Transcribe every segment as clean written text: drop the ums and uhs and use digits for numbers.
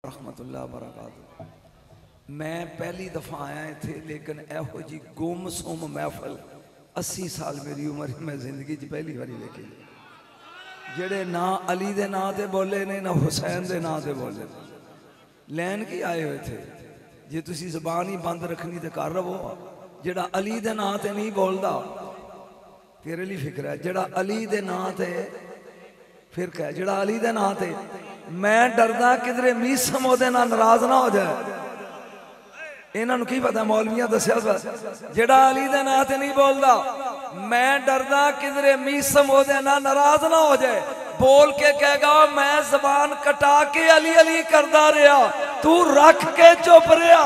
रहमतुल्लाह बरकातहू। मैं पहली दफा आया इत्थे, लेकिन एहो जी गुमसुम महफल 80 साल मेरी उम्र मैं जिंदगी पहली बारी देखी। जेड़े ना अली दे नां ते बोले ने ना हुसैन दे नां ते बोले। लैन की आए हुए थे, जे तुसी जबान ही बंद रखनी तो कर रवो। जेड़ा अली दे नां ते नहीं बोलदा तेरे लिए फिक्र है। जेड़ा अली दे नां ते फिर कह, जेड़ा अली दे नां ते मैं डरदा किधरे मीसम ओदे नाल नाराज ना हो जाए। इन्हां नूं की पता मौलवियां दस्या जेड़ा अली दे नां ते नहीं बोलदा, मैं डरदा किधरे मीसम ओदे नाल नाराज ना हो जाए। बोल के कहेगा मैं जबान कटा के अली अली करदा रहा, तू रख के चुप रहा।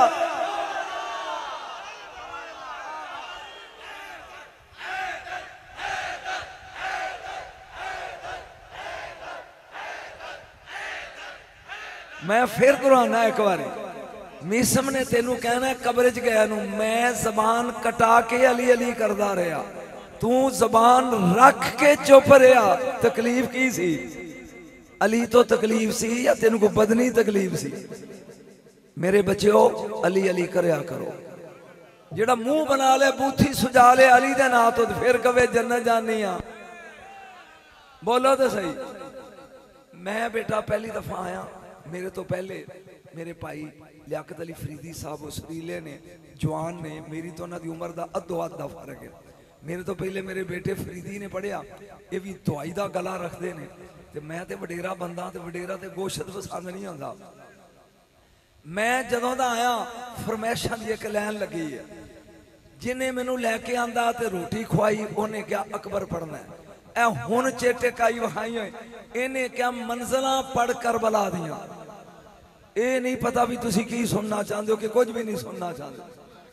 मैं फिर कुराना एक बार, मीसम ने तेनू कहना कब्र च गया नू, मैं जबान कटा के अली अली करदा रहा, तू जबान रख के चुप रहा। तकलीफ की सी? अली तो तकलीफ सी या तेन को बदनी तकलीफ सी? मेरे बच्चों अली अली करया करो। जेड़ा मुंह बना ले बूथी सुजा ले अली दे नां तो फिर कवे जन्नत जानी आ। बोलो तो सही। मैं बेटा पहली दफा आया, मेरे तो पहले मेरे भाई लियाकत अली फरीदी साहब सुरीले ने, जवान ने, मेरी तो उन्होंने उम्र का अद्धो अद्ध का फर्क है। मेरे तो पहले मेरे बेटे फरीदी ने पढ़िया, ये भी दवाई का गला रखते हैं। तो मैं तो वडेरा बंदा, तो वडेरा तो गोश्त पसंद नहीं आता। मैं जदों का आया फरमैशा की एक लैन लगी है, जिन्हें मैनू लैके आंदा तो रोटी खुआई, उन्हें क्या अकबर पढ़ना है। ए हुण चेटे काई वहाई हुई, इन्हें क्या मंजिला पढ़ कर बला दिया। ये नहीं पता भी तुसी की सुनना चाहते हो कि कुछ भी नहीं सुनना चाहते।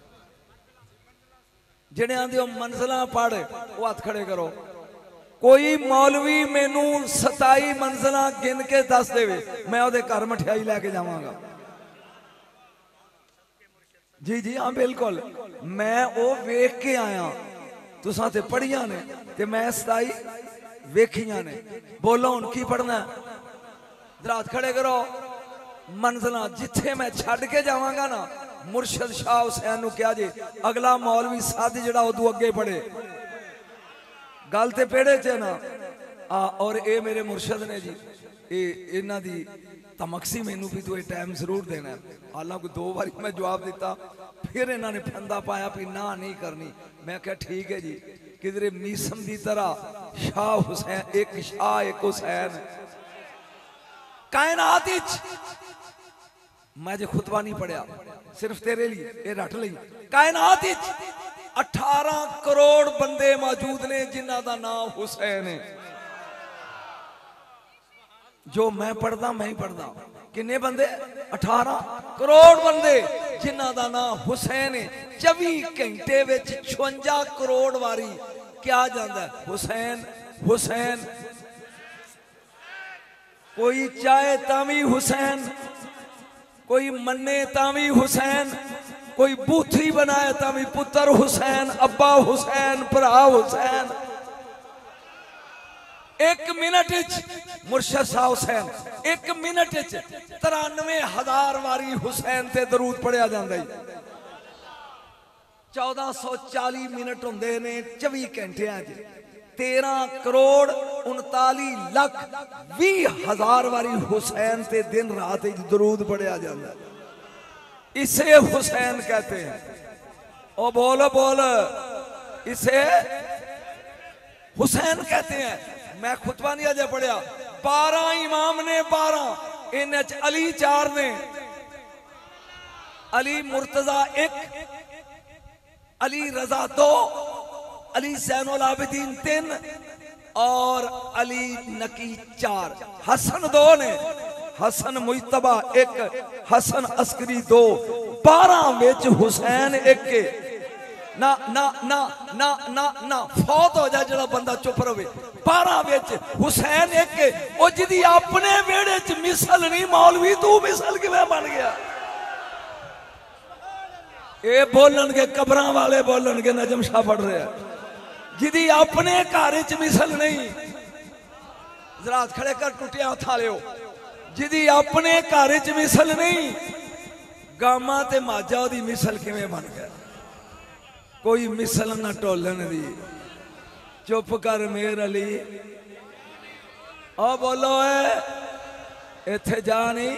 जिन्हें आंदे हो मंजिला पढ़, वो हाथ खड़े करो। कोई मौलवी मैनू 27 मंजिला गिन के दस दे, मैं वो घर मठियाई लैके जावांगा। जी जी हाँ बिल्कुल, मैं वो वेख के आया। तुसां ते पढ़िया ने ते मैं 27 वेखिया ने। बोलो हुण की पढ़ना? हाथ खड़े करो। मंजिला जिथे मैं छड़ के जावांगा ना, मुर्शद शाह हुसैन नूं क्या जी अगला मौलवी साध जड़ा उदू अगे पढ़े, गल ते पेड़े च ना आ। और ये मेरे मुर्शद ने जी, ये इन्हां दी तमकसी मैनू भी तू ये टाइम जरूर देना है। हालांकि 2 बारी मैं जवाब दिता, फिर इन्होंने फंदा पाया भी ना नहीं करनी। मैं क्या ठीक है जी, किधरे मीसम की तरह शाह हुसैन, एक शाह एक हुसैन। कायनात मैं जो खुतबा नहीं पढ़िया, सिर्फ तेरे लिए ये रट ली। कायनात 18 करोड़ बंदे मौजूद ने जिन्हां दा नाम हुसैन है। जो मैं पढ़दा मैं ही पढ़दा। किन्ने बंदे? 18 करोड़ बंदे जिन्हां दा नाम हुसैन है। 24 घंटे विच 56 करोड़ वारी क्या जांदा है हुसैन हुसैन। कोई चाहे तावी हुसैन, कोई मन्ने तावी हुसैन, कोई बूथी बनाए तावी पुत्र हुसैन, अब्बा हुसैन, भरा हुसैन। 1 मिनट मुर्शद शाह हुसैन 1 मिनट 93,000 वारी हुसैन ते दरूद पढ़िया जाता है। 1440 मिनट होंगे ने 24 घंटिया। 13 करोड़ 39 लाख 20,000 वारी हुसैन ते दिन रात दरूद पढ़िया जाता है। इसे हुसैन कहते हैं। ओ बोल बोल, इसे हुसैन कहते हैं। मैं खुतबा नहीं अजे पढ़िया। 12 इमाम ने, 12 इन अली 4 ने, अली मुर्तजा 1, अली रजा 2, अली सैनुल आबिदीन 3 और अली नकी 4। हसन 2 ने, हसन मुजतबा 1, हसन अस्करी 2। 12 विच हुसैन 1 के। ना ना ना ना ना ना फौत हो जाए जड़ा बंदा चुप रहे। 12 विच हुसैन 1 के। ओ जिदी अपने वेड़े च मिसल नहीं, मौलवी तू मिसल किवें बन गया? ये बोलणगे कब्रां वाले, बोलणगे नजम शाह पढ़ रहे हैं। जिदी अपने घर च मिसल नहीं, जरा खड़े कर टुटिया हथा लियो। जिदी अपने घर च मिसल नहीं, गामा ते माजा दी मिसल किवें बन गया। कोई मिसल ना टोलन दी। चुप कर मेर अली, ओ बोलो इत्थे जा नहीं।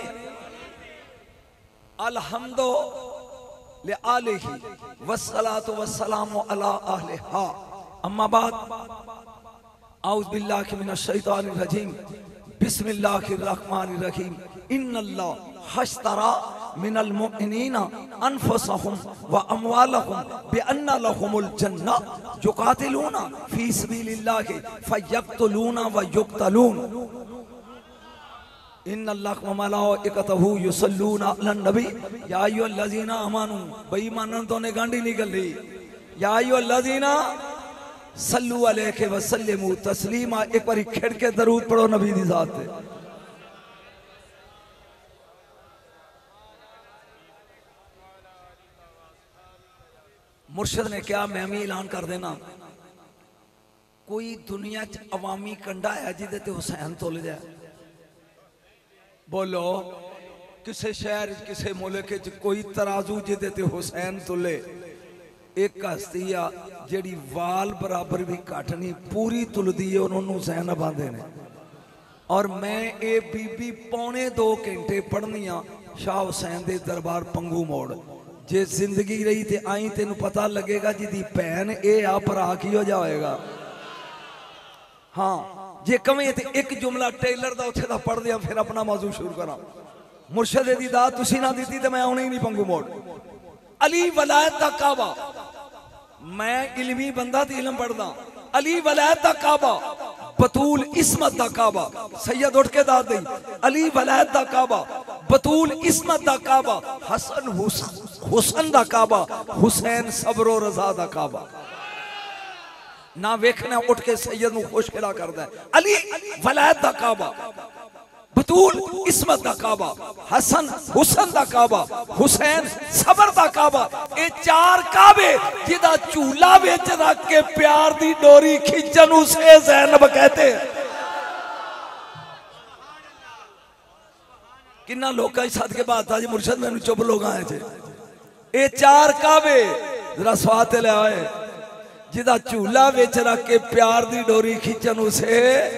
अलहम्दो ले आलिही वस्सलातु वस्सलामु अला अहलिहा। अम्मा बाद औज़ बिल्लाहि मिनश शैतानिर रजीम। बिस्मिल्लाहिर रहमानिर रहीम। इन्नल्लाह हश्तरा मिनल मुमिनीना अनफुसहुम व अमवालहुम बिअन्ना लहुमुल जन्नह युकातिलूना फी सबीलिल्लाहि फयक्तुलूना व युक्तलून। इन्नल्लाह व मलाइकतहु युसल्लूना अलन नबी या अय्युहल्लज़ीना आमनू। बेईमानन तो ने गांडी निकल रही। या अय्युहल्लज़ीना सल्लु अलैहि व सल्लिमू तस्लीमा। एक बारी खिड़ के दरूद पढ़ो नबी दी जात पे। मुर्शिद ने क्या, मैं भी ऐलान कर देना, कोई दुनिया च अवामी कंडा है जिदे ते हुसैन तुल जाए? बोलो किसे शहर किसे मुल्क च कोई तराजू जिदे ते हुसैन तुले? एक हस्ती आ जेड़ी वाल बराबर भी घट नहीं, पूरी तुलदी है, उन्होंने हुसैन बांधे ने। और मैं ये बीबी पौने 2 घंटे पढ़नी आ शाह हुसैन दे दरबार पंगू मोड़। जे जिंदगी रही ते आई तेन पता लगेगा जिदी भैन ए आ भरा की हो जाएगा। हाँ जे कमें तो एक जुमला टेलर का उत्थे दा पढ़ दिया, फिर अपना मौजू शुरू करा। मुर्शद दी दात तुसी ना दी तो मैं आना ही नहीं पंगू मोड़। अली वलायत दा काबा, मैं इल्मी बंदा ते इल्म पढ़दा। अली वलायत दा काबा, बतूल इस्मत दा काबा। सैयद उठ के दाद दी, अली वलायत दा काबा, बतूल इस्मत दा काबा, हसन हुसन दा काबा, हुसैन सब्रो रजा दा काबा। ना वेखना उठ के सैयद नू खुश खिला करदा है। अली वलायत दा काबा, बतूल इस्मत दा काबा, हसन हुसन दा काबा, हुसैन सबर दा काबा। ये 4 काबे जिदा झूला विच रख के प्यार दी डोरी खिंचन उसे ज़ैनब कहते। किन्ना लोकां दी सदके बात आज मुर्शद मैनू चुप लोग आए थे। ये 4 काबे जरा स्वाद ले आए जिदा झूला विच रख के प्यार दी डोरी खिंचन उसे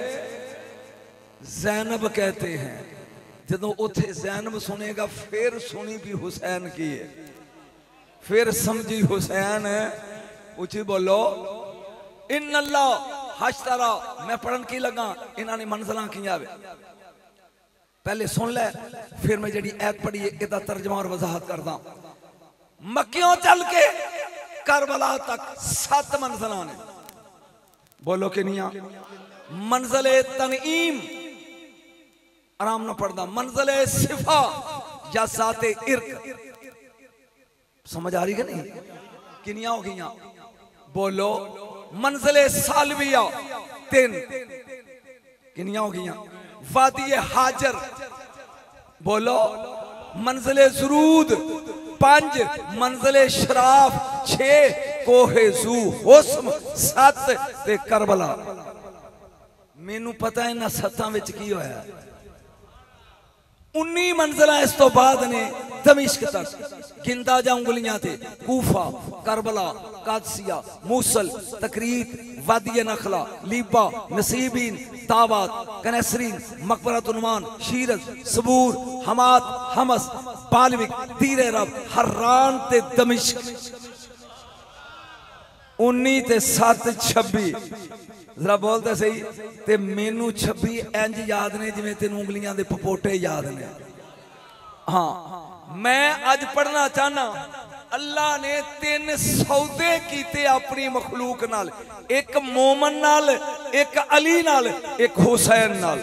ज़ैनब कहते हैं। जदों उथे ज़ैनब सुनेगा फिर सुनी भी हुसैन की है, फिर समझी हुसैन है। उची बोलो इन्नल्लाह हश्तरा। मैं पढ़न की लगा, इन्होंने मंजिलां की आवे पहले सुन ले, फिर मैं जी ऐत पढ़ी इसका तर्जमा और वजाहत करदा। मक्कियों चल के करबला तक 7 मंजिलां ने। बोलो किनिया? मंजिले तनईम, आराम न पढ़दा। मंजिले सिफा या जाते इर्क, समझ आ रही है नहीं? किनिया हो गई? बोलो मंजिले सालविया 3, किनिया हो गई? वादी हाजर, बोलो मंजिले जरूद 5, मंजिले शराफ 6, कोहे जू हुस्न 7 ते करबला। मैनू पता है ना 7 विच की होया। 19 मंजिला इस तो बाद ने दमिश्क तक गिनदा जा उंगलियां थे। कूफा, करबला, कादसिया, मूसल, तकरीत, वादी नखला, लीबा, नसीबीन, ताबात, कनेसरीन, मकबरत उन्मान, शीरज, सबूर, हमाद, हमस, बालविक, तीरे रब, हर्रान ते दमिश्क। 19 ते 7 26। जरा बोलते सही ते मैनू 26 इंज याद ने जिवें तेन उंगलियां दे पपोटे याद ने। हाँ मैं अज पढ़ना चाहना, अल्लाह ने 3 सौदे कीते अपनी मखलूक नाल। एक मोमन नाल, एक अली नाल, एक हुसैन नाल।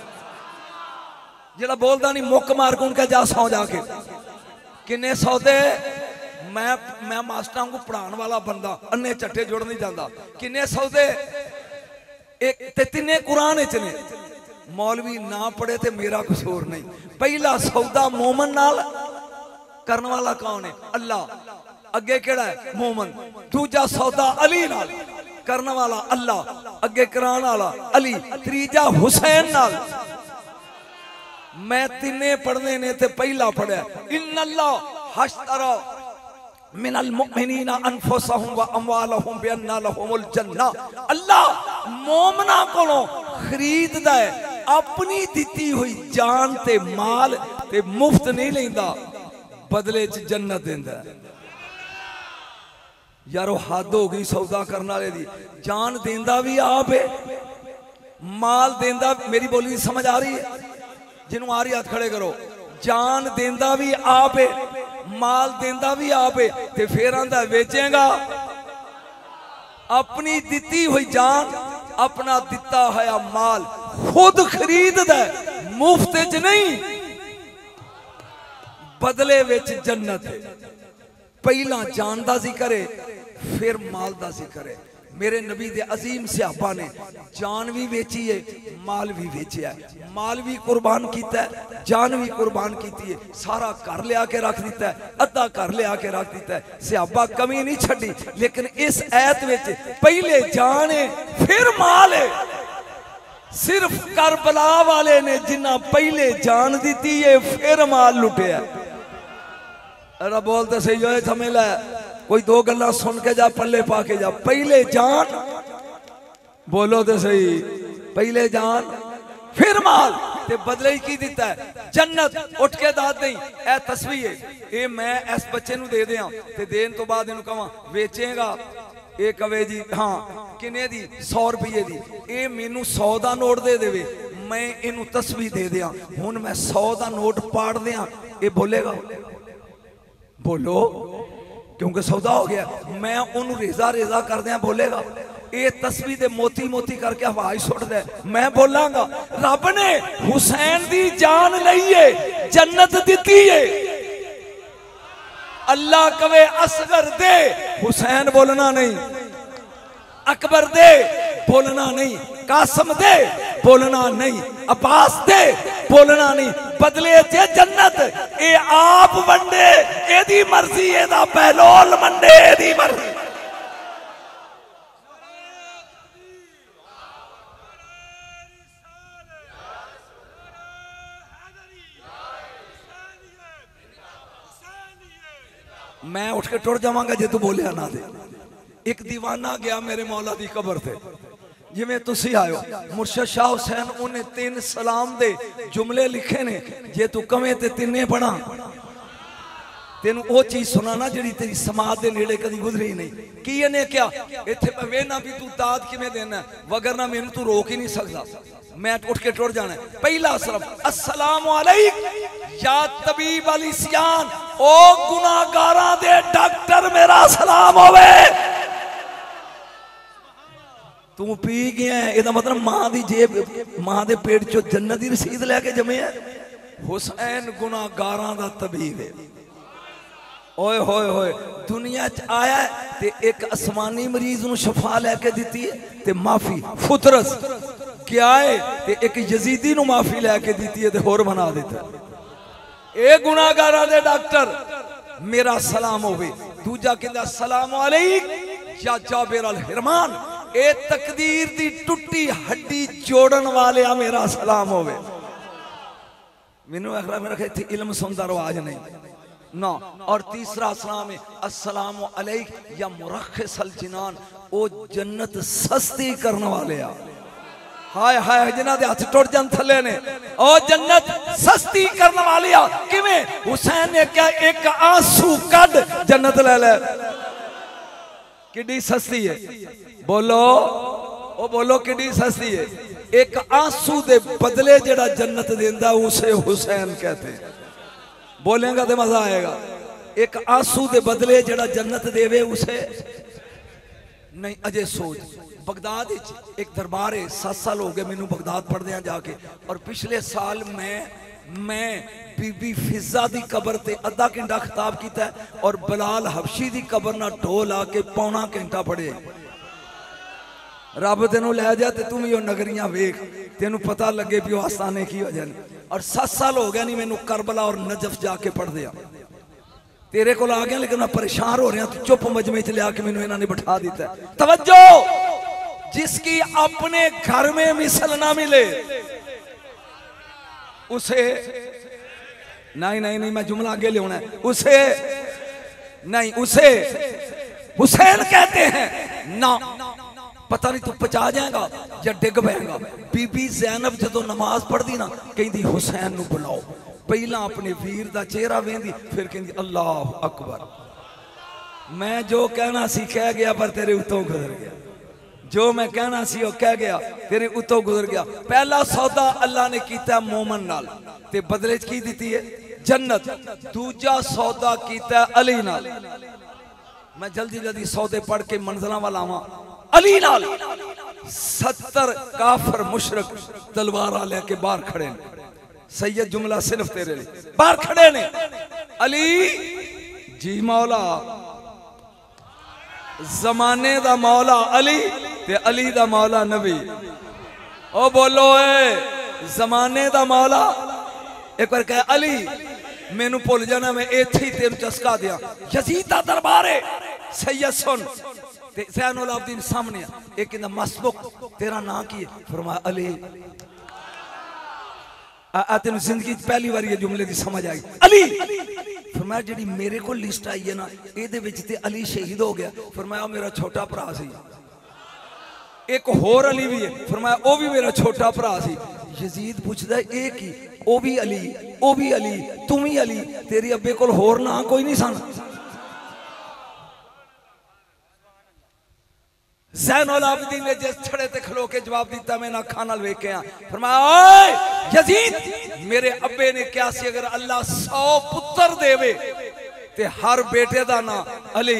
जेड़ा बोलदा नहीं मुक मार को उनका जा सौ जाके। किन्ने सौदे? मैं मास्टर को पढ़ाने वाला बंदा, अन्ने चट्टे जुड़ नहीं जाता। किन्ने सौदे? एक ते 3 कुरान च ने। मौलवी ना पढ़े ते मेरा कसूर नहीं। पहला सौदा मोमन नाल करने वाला कौन है? अल्लाह। अगे केड़ा है? मोमन। दूजा सौदा अली नाल करने वाला अल्लाह, अगे कराने वाला अली। तीजा हुसैन नाल। मैं तिने पढ़ने ने ते पहला पढ़ा इन्नल्लाह हश्तरा मिनल मुमिनीना अनफुसहुम व अमवालहुम बिअन्ना लहुमुल जन्नह। अल्लाह मोमना कोलों खरीददा है अपनी दिती हुई जान ते माल ते मुफ्त नहीं लेंदा, बदले च जन्नत देंदा। यारो हद हो गई सौदा करने वाले दी। जान देंदा भी आप है, माल देंदा, मेरी बोली समझ आ रही है? जिन्हों आ रही हाथ खड़े करो। जान देंदा भी आप है, माल देंदा भी आप है, ते फिर आंदा बेचेगा अपनी दिती हुई जान, अपना दिता हुआ माल खुद खरीददा मुफ्त च नहीं, बदले विच जन्नत है। पहला जान दा जिक्र है, फिर माल दा जिक्र है। मेरे नबी दे अजीम सहाबा ने जान भी बेची है, माल भी बेचा है। माल भी कुर्बान किया है, जान भी कुर्बान की है। सारा घर लिया के रख दिता है, अद्धा घर लिया के रख दिता है। सहाबा कमी नहीं छड़ी। लेकिन इस ऐत विच पहले जान है फिर माल है। सिर्फ करबला वाले ने जिन्ना पहले जान दी है फिर माल लुटिया। अरे बोलते सही जो है समझ ला, कोई दो गल्ला सुन के जा, पल्ले पा के जा। पहले जान, बोलो तो सही, पहले जान फिर माल ते बदले की दिता है जन्नत। उठ के दाद नहीं ए तस्वीर ये मैं इस बच्चे नु दे दिया ते देन तो बाद इनु कहां बेचेगा, ये कवे जी हाँ किने दी 100 रुपये दी, ये मैनू 100 का नोट दे देवे, मैं इनू तस्वीर दे दिया। हुण मैं 100 का नोट पाड़ दिया, ये बोलेगा? बोलो, क्योंकि सौदा हो गया। मैं उन्होंने रेजा रेजा कर दिया, बोलेगा? ये तस्वीर दे मोती मोती करके हवाई सुट दे, मैं बोलांगा? रब ने हुसैन दी जान लईए, जन्नत दी है। अल्लाह कवे असगर दे, हुसैन बोलना नहीं। अकबर दे, बोलना नहीं। कासम दे, बोलना नहीं। अब्बास दे, बोलना नहीं। बदले चे जन्नत ए आप वंडे, एदी मर्जी, एदा पहलोल मंडे, एदी मर्जी। मैं उठ के टुर जावांगा जे तू बोलिया ना दे। एक दीवाना गया मेरे मौला दी कबर थे, जिमें तुसी आयो। मुर्शद शाह हुसैन उन्हें 3 सलाम दे जुमले लिखे ने, जे तू कवे ते तिन्ने पढ़ा। तेन वो चीज सुनाना जी तेरी समाज के नेड़े कभी गुजरी नहीं। की इन्हें क्या इतने वेना भी तू दाद किमें देना, वगरना मैनू तू रोक ही नहीं सकता। मैं उठ के टुर जाना। पहला सलाम अस्सलाम अलैकुम या तबीब अली सियान, ओ गुनाहगारां दे डॉक्टर मेरा सलाम होवे। तू पी गया है, इसदा मतलब मां दी जेब, मां दे पेट चो जन्नत दी रसीद लैके जमे है। हुसैन गुनाहगारां दा तबीब है। ओए होए होए, दुनिया च आया ते एक आसमानी मरीज नूं शफा लैके दिती है ते माफी फुतरस क्या है ते एक यजीदी नूं माफी लैके दिती है ते होर बना दिता। ए गुनाहगारां दे डॉक्टर मेरा सलाम होवे। दूजा कहंदा सलाम अलैकुम या जाबिर अल हिरमान, ए तकदीर दी टुटी हड्डी जोड़न वाले मेरा सलाम होवे। मैनू आखला मेरा इत्थे इल्म सुनदा रवाज नहीं ना। और तीसरा सलाम है अस्सलाम अलैकुम या मुरख्खिसल जिनान, ओ जन्नत सस्ती करने वाले आ। हाय हाय जिन्हां दे हथ टुट जान थले ने, ओ जन्नत सस्ती करने वाली आ। किवें? हुसैन ने क्या एक आंसू कड जन्नत ले ले। किड्डी सस्ती है, बोलो ओ बोलो किड्डी सस्ती है। एक आंसू दे बदले जेड़ा जन्नत देंदा उसे हुसैन कहते हैं। बोलेगा तो मजा आएगा। एक आंसू दे बदले जेड़ा जन्नत देवे उसे नहीं। अजय सोच, बगदाद एक दरबार है, 7 साल हो गए मैनू बगदाद पढ़दे जाके। और पिछले साल मैं बीबी फिजा दी कबर ते अद्धा घंटा खिताब किया और बिलाल हबशी दी कबर ना ढोल आके पौना घंटा पढ़े। रब तेनों लै जा ते तू भी नगरियां वेख, तेनू पता लगे भी आस्थाने की वजह ने। और 7 साल हो गया नहीं मैनू करबला और नजफ जाके पढ़ दिया। तेरे को आ गया लेकिन मैं परेशान हो रहा। तू चुप मजमे च लिया के मैनू इन्होंने बिठा दिता। तवज्जो, जिसकी अपने घर में मिसल ना मिले, उसे नहीं नहीं नहीं, मैं जुमला आगे ले होना है। उसे नहीं, उसे हुसैन कहते हैं ना। पता नहीं तू पचा जाएगा या डिग पैगा। बीबी ज़ैनब जो नमाज पढ़ती ना, कहती हुसैन नू बुलाओ। पहला अपने वीर का चेहरा वेंदी, फिर कहती अल्लाह अकबर। मैं जो कहना सी कह गया, पर तेरे उत्तों गुजर गया। जो मैं कहना सी वो कह गया, तेरे उत्तों गुजर गया। पहला सौदा अल्लाह ने किया मोमन नाल, ते बदले की दी है जन्नत। दूजा सौदा किया अली नाल। मैं जल्दी जल्दी सौदे पढ़ के मंजिलों वाला आवा। अली नाल 70 काफर मुशरक तलवार लेके बाहर खड़े ने। सैयद जुमला सिर्फ तेरे लिए, बाहर खड़े ने। अली जी मौला, जमाने दा मौला अली ते अली दा मौला नबी। ओ बोलो ए जमाने दा मौला। एक बार कह अली मैनू भुल जाना, मैं इत्थे ही तेन चस्का दिया। यजीद दा दरबार है, सैयद सुन। ते ज़ैनुल आबदीन सामने एक कहंदा मसबुक तेरा नाम की है? फरमाया अली। तेन जिंदगी पहली बार ये जुमले की समझ आई। अली। फरमाया जी मेरे को लिस्ट आई है ना, ये अली शहीद हो गया। फरमाया मेरा छोटा भरा सी। एक होर अली भी है। फरमाया वो भी मेरा छोटा भरा सी। यजीद पूछता है की वो भी अली, वो भी अली, तू भी अली, तेरी अब्बे कोल होर ना कोई नहीं सन? ज़ैनुल आबदीन ने जिस छड़े ते खलो के जवाब दिता, मैं अखा नाल वेख के आ। फरमाया यजीद मेरे अब्बे ने क्या सी, अगर अल्लाह 100 पुत्र देवे ते हर बेटे दा ना अली।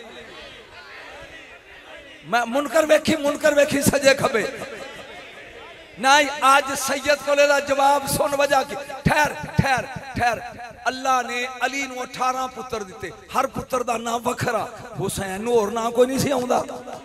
मैं मुनकर वेखी सजे खबे नहीं। आज सैयद को जवाब सुन वजह की। ठहर ठहर ठहर। अल्लाह ने अली नू 18 पुत्र दिते, हर पुत्र दा नाम वखरा। हुसैन नू होर नाम कोई नहीं सी आउंदा।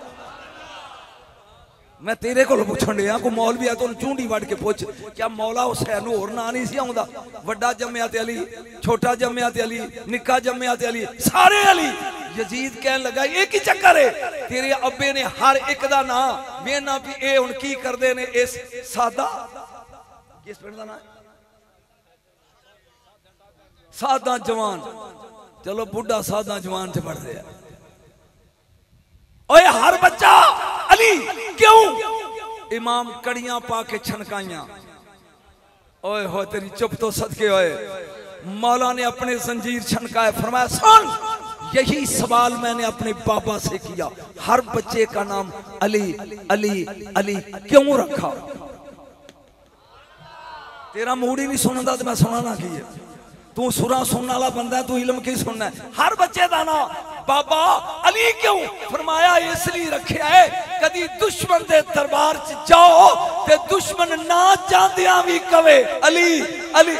मैं तेरे को पुछण दिया, को मौलवी है तो चूंडी वड़ के पुछ, क्या मौला हुसैन होर ना नहीं सी आउंदा? वड्डा जम्मिया ते अली, छोटा जम्मिया ते अली, निक्का जम्मिया ते अली, सारे अली। यजीद कहन लगा एक ही चक्कर है, तेरे अब्बे ने हर एक दा नाम वेना भी ए हुण की करदे ने। इस सादा किस पिंड दा नाम? सादा जवान। चलो बुढ़ा सादा जवान च पढ़ रहा। ओए हर बच्चा अली क्यों? इमाम कड़ियां पाके छनकाइया। ओए हो तेरी चुप तो सदके होए। मौला ने अपने जंजीर छनकाए। फरमाया सुन, यही सवाल मैंने अपने बाबा से किया, हर बच्चे का नाम अली अली अली क्यों रखा? तेरा मूड ही नहीं सुनता तो मैं सुनाना की है? तू सुरा सुनने वाला बंदा, तू इल्म की सुनना है? हर बच्चे का नाम बाबा अली क्यों? फरमाया इसलिए रखा है, कदी दुश्मन के दरबार च जाओ ते दुश्मन ना जांदियां भी कवे अली अली।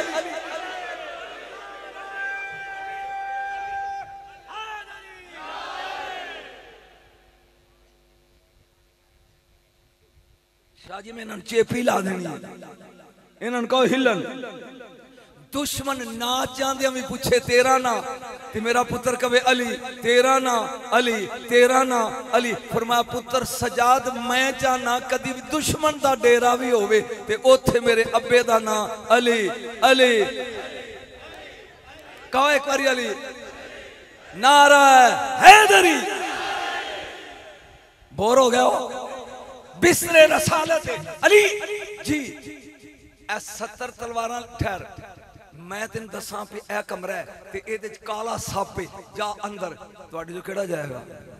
शाह जी मैं इन्होंने चेपी ला देनी है, इन्होंने कहो हिलन। दुश्मन ना चाहते भी पूछे तेरा ना, ते मेरा पुत्र कवे अली, तेरा ना अली, तेरा ना अली। फरमाया पुत्र सजाद मैं चाहना कदी भी दुश्मन दा डेरा भी होवे ते ओथे मेरे अब्बे दा ना अली अली। कहो एक बारी अली। नारा हैदरी। बोर हो गया हो? बिस्तरे रसालत अली जी। 70 तलवारां। ठहर मैं तेन दसा भी यह कमरा है ते इहदे च काला सप है, जा अंदर। तुहाडे जो केड़ा जाएगा?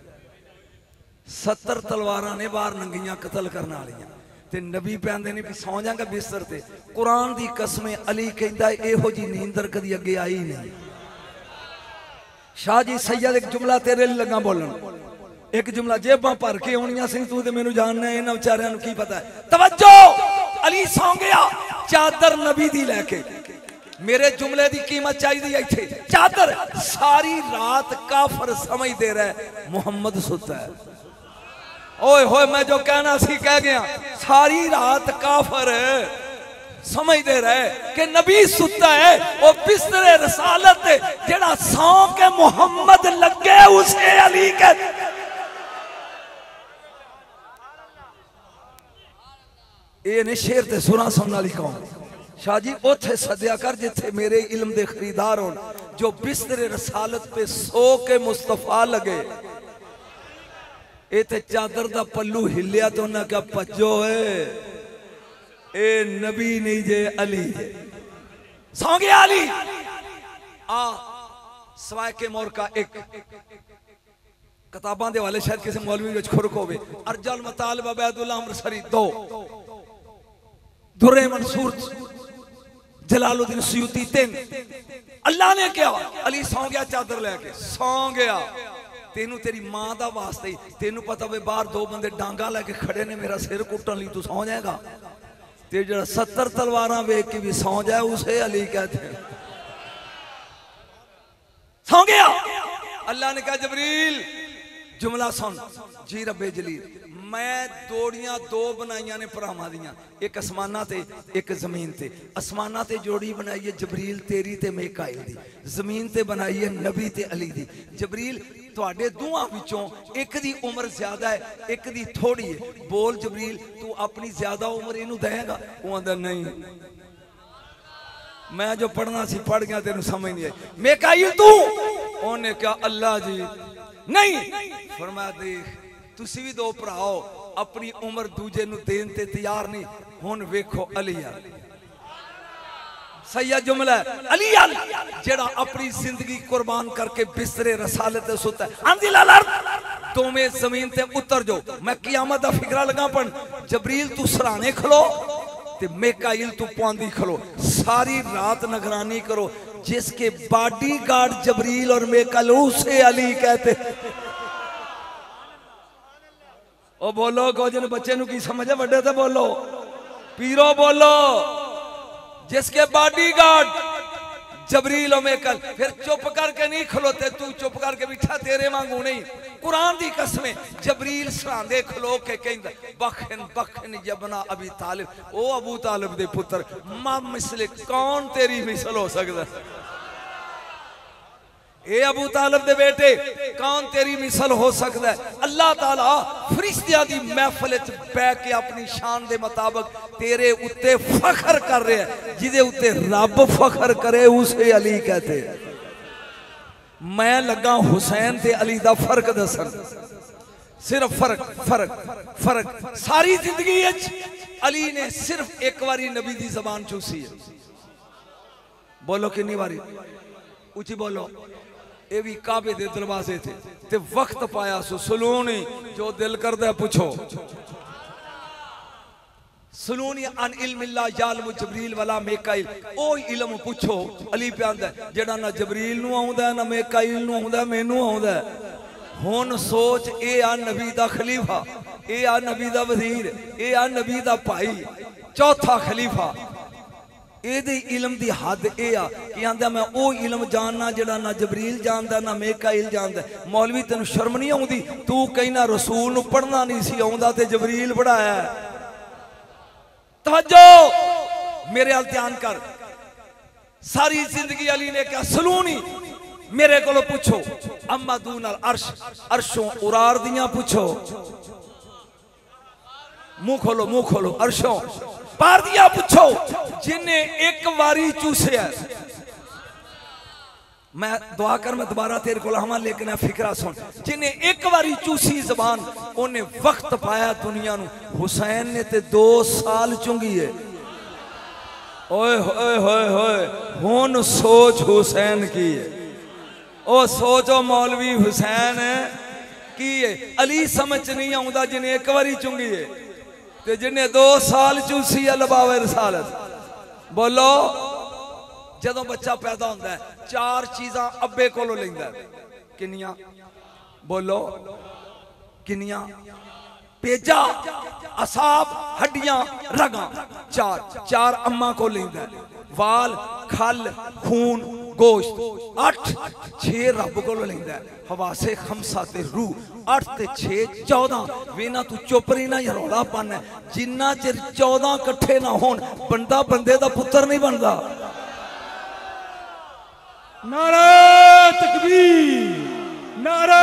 70 तलवारां ने बाहर नंगियां कतल करने वालियां ते नबी पैंदे ने भी सौ जाएगा बिस्तर ते। कुरान दी कसम अली कहंदा इहो जी नींदर कदी अगे आई नहीं। शाह जी सैयद एक जुमला तेरे लिए लगा बोलन। एक जुमला जेबां भर के आउणियां सी, तू ते मैनू जानना है, इन्हां बेचारियां नूं की पता है। तवज्जो, अली सौ गया चादर नबी दी लैके। मेरे जुमले की कीमत चाहिए इत्थे। चादर सारी रात काफर समझते रहे मुहम्मद सुता है। ओए होए मैं जो कहना सी कह गया। सारी रात काफर समझते रहे कि नबी सुता है। वो बिस्तरे रसालत जेड़ा सौ के मुहम्मद लगे उसे अली के। ये ने शेर ते सुरा सुनने वाली कौन? शाह जी उथे सद्या कर जिथे मेरे इल्म दे खरीदार होन, जो बिस्तरे रसालत पे सो के मुस्तफा लगे। इथे चादर दा पल्लू हिलिया तो उन्हें क्या भजो है, ए नबी नहीं जे अली जे। सौ गया अली। आ सवाए के मोर का एक किताबां दे वाले शायद किसी मौलवी विच खुरक होवे। अर्जल मतालिब अबैदुल्लाह अमृतसरी 2, दुर्रे मंसूर जलालुद्दीन सुयूती 3। अल्लाह ने क्या अली सौ गया चादर लेके सौ गया। तेनू तेरी मां दा वास्ते ही, तेनू पता वे बाहर 2 बंदे डांगा लेके खड़े ने मेरा सिर कुटन ली, तू सौ जाएगा। ते जरा 70 तलवारां वेख के भी सौ जाए उसे अली कहते हैं। सौ गया। अल्लाह ने कहा जबरील जुमला सुन। जी रब्बे जलील, मैं जोड़ियां 2 बनाइया ने भरावां दियां, एक आसमाना ते एक जमीन ते। आसमाना ते जोड़ी बनाई है जबरील तेरी ते मीकाईल दी, जमीन ते बनाई है नबी ते अली दी। जबरील तुहाडे दोवां विचों एक दी उम्र ज्यादा है, एक दी थोड़ी है। बोल जबरील तू अपनी ज्यादा उम्र इनू देगा? वो आंदा नहीं, मैं जो पढ़ना सी पढ़ गया, तेन समझ नहीं आई। मीकाईल तू? उन्हें क्या अल्लाह जी नहीं। फरमाया देख तुसी भी 2 भराओ, अपनी उम्र दूजे नू देन ते तैयार नहीं। हुन वेखो अली सही जुमला अली जेड़ा अपनी जिंदगी कुर्बान करके बिस्तरे रसालत सुता है। तुम्हें जमीन ते उतर जाओ, मैं कियामत दा फिक्रा लगा पन। जबरील तू सराने खलो ते मीकाईल तू पांदी खलो, सारी रात निगरानी करो। जिसके बॉडीगार्ड जबरील और मीकाईल उसे अली कहते। ओ बोलो गोजन बच्चे नु की समझ है? बड़े तो बोलो, पीरो बोलो। जिसके बॉडीगार्ड जबरील और मीकाईल। फिर चुप करके नहीं खलोते, तू चुप करके बिठा, तेरे वांगू नहीं। कुरान दी कसमें जबरील सरांदे खलो के कहंदा बखन बखन यबना अबी तालिब, ओ अबू तालिब दे पुत्र, मां मिसले कौन तेरी मिसल हो सकदा? ए अबू तालिब दे बेटे कौन तेरी मिसल हो सकता है? अल्लाह ताला फरिश्तियां दी महफिल च बैठ के अपनी शान दे मुताबिक तेरे उत्ते फखर कर रहे हैं। जिदे उत्ते रब फखर करे उसे अली कहते। मैं लगा हुसैन ते अली दा फर्क दसन, सिर्फ फर्क फर्क फर्क। सारी जिंदगी अली ने सिर्फ एक बारी नबी दी जबान चूसी है। बोलो कितनी बारी? ऊंची बोलो। ये भी काबे दे दरवाजे थे ते वक्त पाया सो सलूनी, जो दिल करदा पूछो। सलूनी अन इल्मिल्लाह यालमु जबरील वाला मीकाईल, ओ इल्म पूछो। अली पे आंदा जेड़ा ना जबरील नू आउंदा ना मीकाईल नू आउंदा, मैनू आउंदा। हुन सोच, ए आ नबी दा खलीफा, ए आ नबी दा वजीर, ए आ नबी दा भाई, चौथा खलीफा। एदे इल्म दी हद ए आ कि आंदा मैं ओ इल्म जानना जेड़ा ना जबरील जानदा ना मीकाईल जानदा। मौलवी तेन शर्म नहीं आउंदी? तू कहना रसूल नू पढ़ना नहीं सी आउंदा ते जबरील पढ़ाया। तवज्जो मेरे अल ध्यान कर। सारी जिंदगी अली ने क्या सलूनी मेरे को पूछो। अम्मा दून अल अर्श, अर्शों उरार दियां पूछो। मुंह खोलो मुंह खोलो। अर्शों पार दिया पूछो। जिन्हें एक बारी चूसिया, मैं दुआ कर मैं दोबारा तेरे को आवा, लेकिन फिक्रा सुन। जिन्हें एक बारी चूसी जबान उन्हें वक्त पाया दुनिया नू। हुसैन ने ते 2 साल चुंगी है। ओए होए होए होए, हुन सोच हुसैन की है। ओ सोचो मौलवी हुसैन की है। अली समझ नहीं आउंदा जिन्हें एक बारी चुंगी है ते जिन्हें 2 साल चूसी है लबावे रसालत। बोलो जदों बच्चा पैदा होता है 4 चीज़ां अब्बे कोलों लैंदा। किनियां? बोलो किनियां? पेजा, असाब, हड्डियां, रगां। 4 अम्मा को लैंदा। वाल, खल, खून, गोश्त। 8 6 रब को लैंदा। हवासे खमसा ते रूह। 8 ते 6 14। वेना तू चुप रही ना, रौला पाना। जिन्ना चिर 14 कट्ठे ना होन बंदा बंदे दा पुत्र नहीं बनता। नारे तकबीर, नारे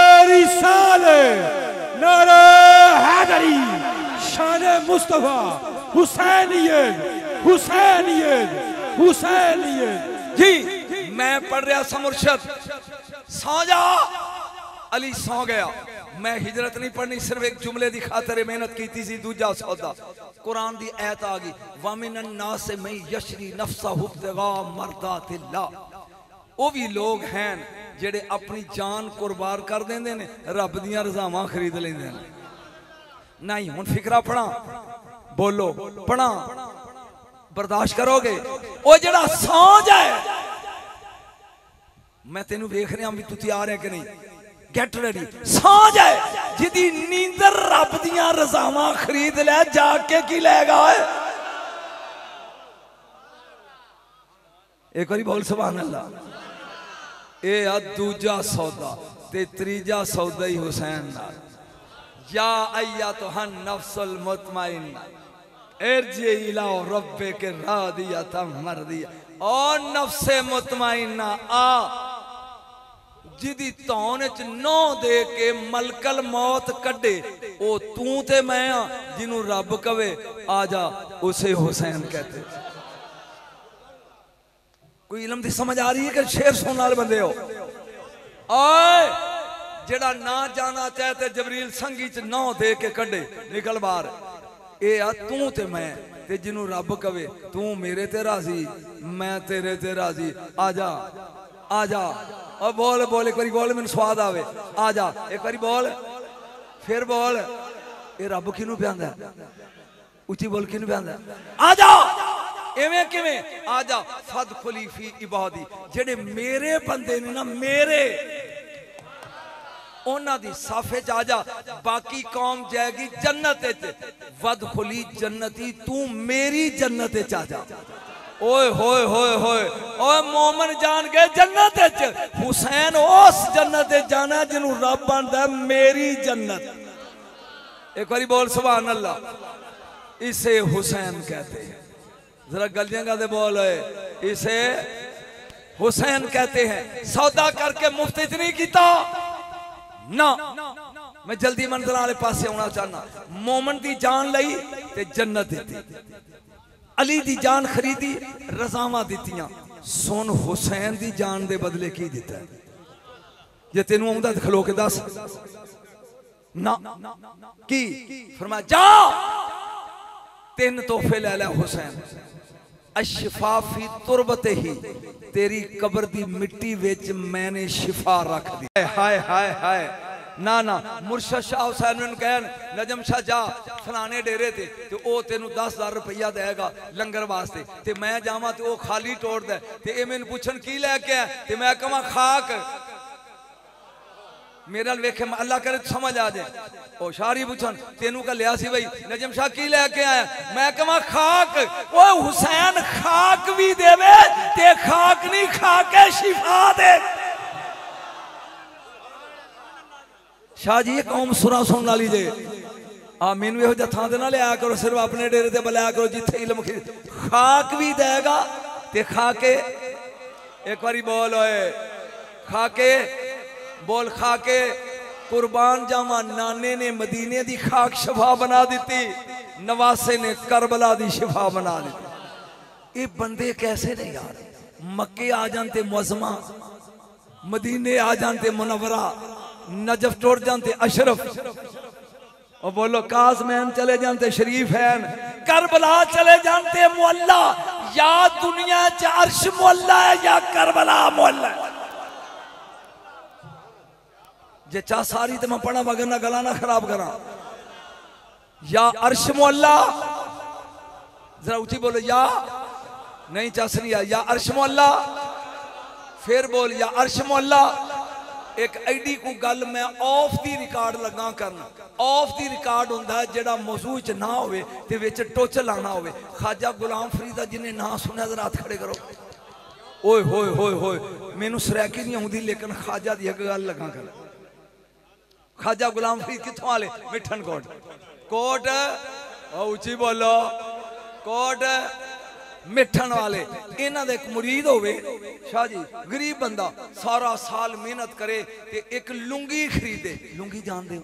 रिसालत, नारे हैदरी, शान मुस्तफा हुसैनियत। हुसैनियत हुसैनियत। जी मैं पढ़ रहा सा मुर्शद, सौ जा। अली सौ गया। मैं हिजरत नहीं पढ़नी, सिर्फ एक जुमले की खातर मेहनत की थी। दूजा सौदा कुरान की ऐत आ गई, वामिन नास में यशरी नफ्सा हुब्तिगा मर्दातिल्लाह। वो भी लोग हैं जेड़े अपनी जान कुर्बान कर देंदे ने, रब दियां रज़ावां खरीद लेंदे ने। नहीं हुण फिकरा पढ़ा, बोलो पढ़ा, बर्दाश्त करोगे? वो जड़ा सौ जाए, मैं तेनू वेख रहा भी तू तैयार है कि नहीं, गेट रेडी। सौ जाए जिदी नींदर रब दियां रज़ावां खरीद ले, जाके की लेगा? एक बारी बोल सुभान अल्लाह। ए आ दूजा सौदा ते तीजा सौदा ही हुसैन नाल। या अय्यतुहन नफ्सुल मुतमइन्ना इरजी इला रब्बिके रादियतम मर्दिया। और नफ्से मुतमइन्ना आ, जिदी तौन च नौ दे के मलकल मौत कड्डे, ओ तू ते मैं आ। जिन्हों रब कवे आ जा, उसे हुसैन कहते। कोई इलम की समझ आ रही है कि शेर सुनने वाले बंदे हो? ओए जेड़ा ना जाना चाहते जबरील संगी च नौ दे के कड्डे, निकल बाहर। ए आ तू ते मैं, ते जिन्हों रब कवे तू मेरे ते राजी, मैं तेरे ते राजी, आजा आजा। और बोल बोल एक बारी बोल, मैंने स्वाद आवे। आजा एक बारी बोल, फिर बोल। ये रब किनू प्यादा? उची बोल किनू प्यादा? आजा। एवें किवें? आजा फद खुलीफी इबादी। जेड़े मेरे बंदे ने ना, मेरे उन्हां दी साफे च आजा, बाकी कौम जाएगी जन्नत च। वद खुली जन्नती, तू मेरी जन्नत च आजा। ओए होए होए होए, ओए मोमन जान गए जन्नत च। हुसैन उस जन्नत जाना जिन्हों रब बनता मेरी जन्नत। एक बारी बोल सुभान अल्लाह। इसे हुसैन कहते हैं। जरा गलियां गाते बोल, इसे हुसैन कहते हैं। सौदा करके मुफ्त च नहीं किया ना। मैं जल्दी मंजिल वाले पासे आना चाहना। मोमन की जान लई ते जन्नत दी, अली दी जान खरीदी, रज़ावां दित्तियां। सुन हुसैन दी जान दे बदले की दिता है? जे तेनू आउंदा ते खलो के दस ना। की फरमाया? जा तीन तोहफे ले लै हुसैन। अशफाफी तुरबते ही, तेरी कब्र दी मिट्टी विच मैंने शिफा रख दी। हाय हाय हाय। ना ना मुर्शद शाह हुसैन कहन नजम शाह जा फलाने डेरे ते, तो ओ तेनू 10,000 रुपया देगा लंगर वास्ते, ते मैं जावां ते ओ खाली तोड़ दे, ते ए मैनू पुछन की लैके आया, ते मैं कहां खाक। मेरे वेखे अल्लाह करे समझ आ जाए। ओ शारी पुछन तेनू का लिया सी भाई नजम शाह की लैके आया, मैं कहां खाक। ओ हुसैन खाक भी देवे ते खाक नहीं खा के शिफा दे। शाह जी कौम सुरा सुन वाली जे, आ मैनू यहो जिहा थां ते ना लिया करो, सिर्फ अपने डेरे ते बुलाया करो जिथे इलम खाक भी देगा ते खा के। एक बारी बोल ओए, खा के बोल, खा के कुर्बान जावा। नाने ने मदीने दी खाक शिफा बना दी, नवासे ने करबला दी शिफा बना दी। ये बंदे कैसे ने यार? मक्के आ जानते मुअज़्ज़मा, मदीने आ जानते मुनव्वरा, नजफ टुट जानते अशरफ, और बोलो काज़मैन चले जानते शरीफ हैन, करबला चले जानते मुअल्ला। या दुनिया च अर्श मुअल्ला है या करबला मुअल्ला है। जे चा सारी तो मैं पढ़ा मगर ना गला ना खराब करा। या अर्श मुअल्ला, जरा ऊंची बोलो, या नहीं चसनी या अर्श मुअल्ला। फिर बोल या अर्श मुअल्ला। एक एडी को गल मैं ऑफ दी रिकॉर्ड लगा करना। ऑफ दी रिकॉर्ड होंदा जेड़ा मौजू च ना होवे ते विच टुच लाना होवे। ख्वाजा गुलाम फरीदा जिन्हें ना सुनिया जरा हाथ खड़े करो। ओए होए होए होए, मैनू सरैकी नहीं आउंदी लेकिन ख्वाजा दी एक गल लगा कर। ख्वाजा गुलाम फरीद कित्थों आले? मिठन कोट। कोट ऊंची बोलो, कोट मिठन वाले। इन्हां दा एक मुरीद होवे शाह जी, गरीब बंदा, सारा साल मेहनत करे ते एक लुंगी खरीदे। लुंगी जान दे?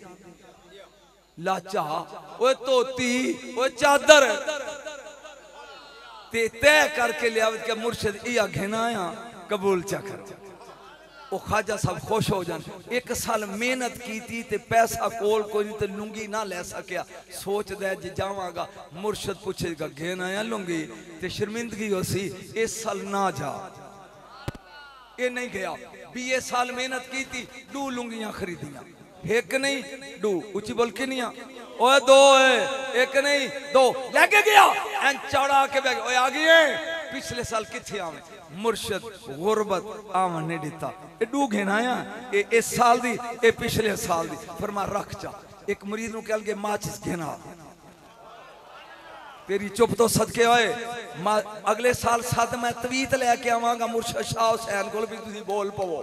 लाचा, ओए धोती, ओए चादर, ते तय करके लिया कि मुर्शिद इया घेना आ कबूल चा कर। वो ख्वाजा साहब खुश हो जान। एक साल मेहनत की थी ते पैसा कोल कोई नहीं ते लुंगी ना ले सकिया। सोच दे जी जावांगा मुर्शिद पूछेगा घेना आ लुंगी ते शर्मिंदगी हो सी, इस साल ना जा। ये नहीं गया। 20 साल मेहनत की थी, 2 लुंगियां खरीदियां, एक नहीं 2, ऊंची बोल के नहीं ओए 2 है, एक नहीं 2 लेके गया एन चौड़ा के बैग ओए आ गए। पिछले साल किथे आवे मुर्शिद गुरबत आवन नहीं दिता। ये 2 घेना आया, ये इस साल दी, ये पिछले साल दी। फरमा रख चा। एक मरीज नु कह के माचिस घेना तेरी चुप तो सदके होए। अगले साल सद मैं तवीत लेके आवांगा मुर्शिद शाह हुसैन कोल भी तुसी बोल पवो।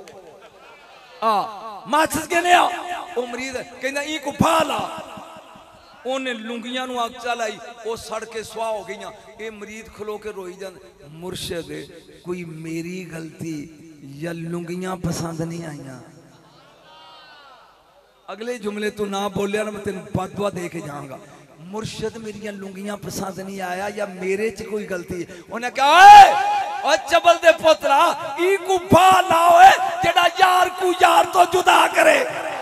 माचिस घेने आ ओ मरीज कहंदा ई को फाला ओने लुंगियां नु अग चलाई, ओ सड़ के सुहा हो गईयां। ये मरीज खलो के रोई जान मुर्शिद कोई मेरी गलती या लुंगियां पसंद नहीं आईयां। अगले जुमले तू ना बोलिया ना मैं तेन बदवा दे के जाऊंगा। मुर्शिद मेरियां लुंगियां पसंद नहीं आया या मेरे च कोई गलती है। उन्हें कहा ओ चबल दे पुत्रा ई को भा ना होए जेड़ा यार को यार तो जुदा करे।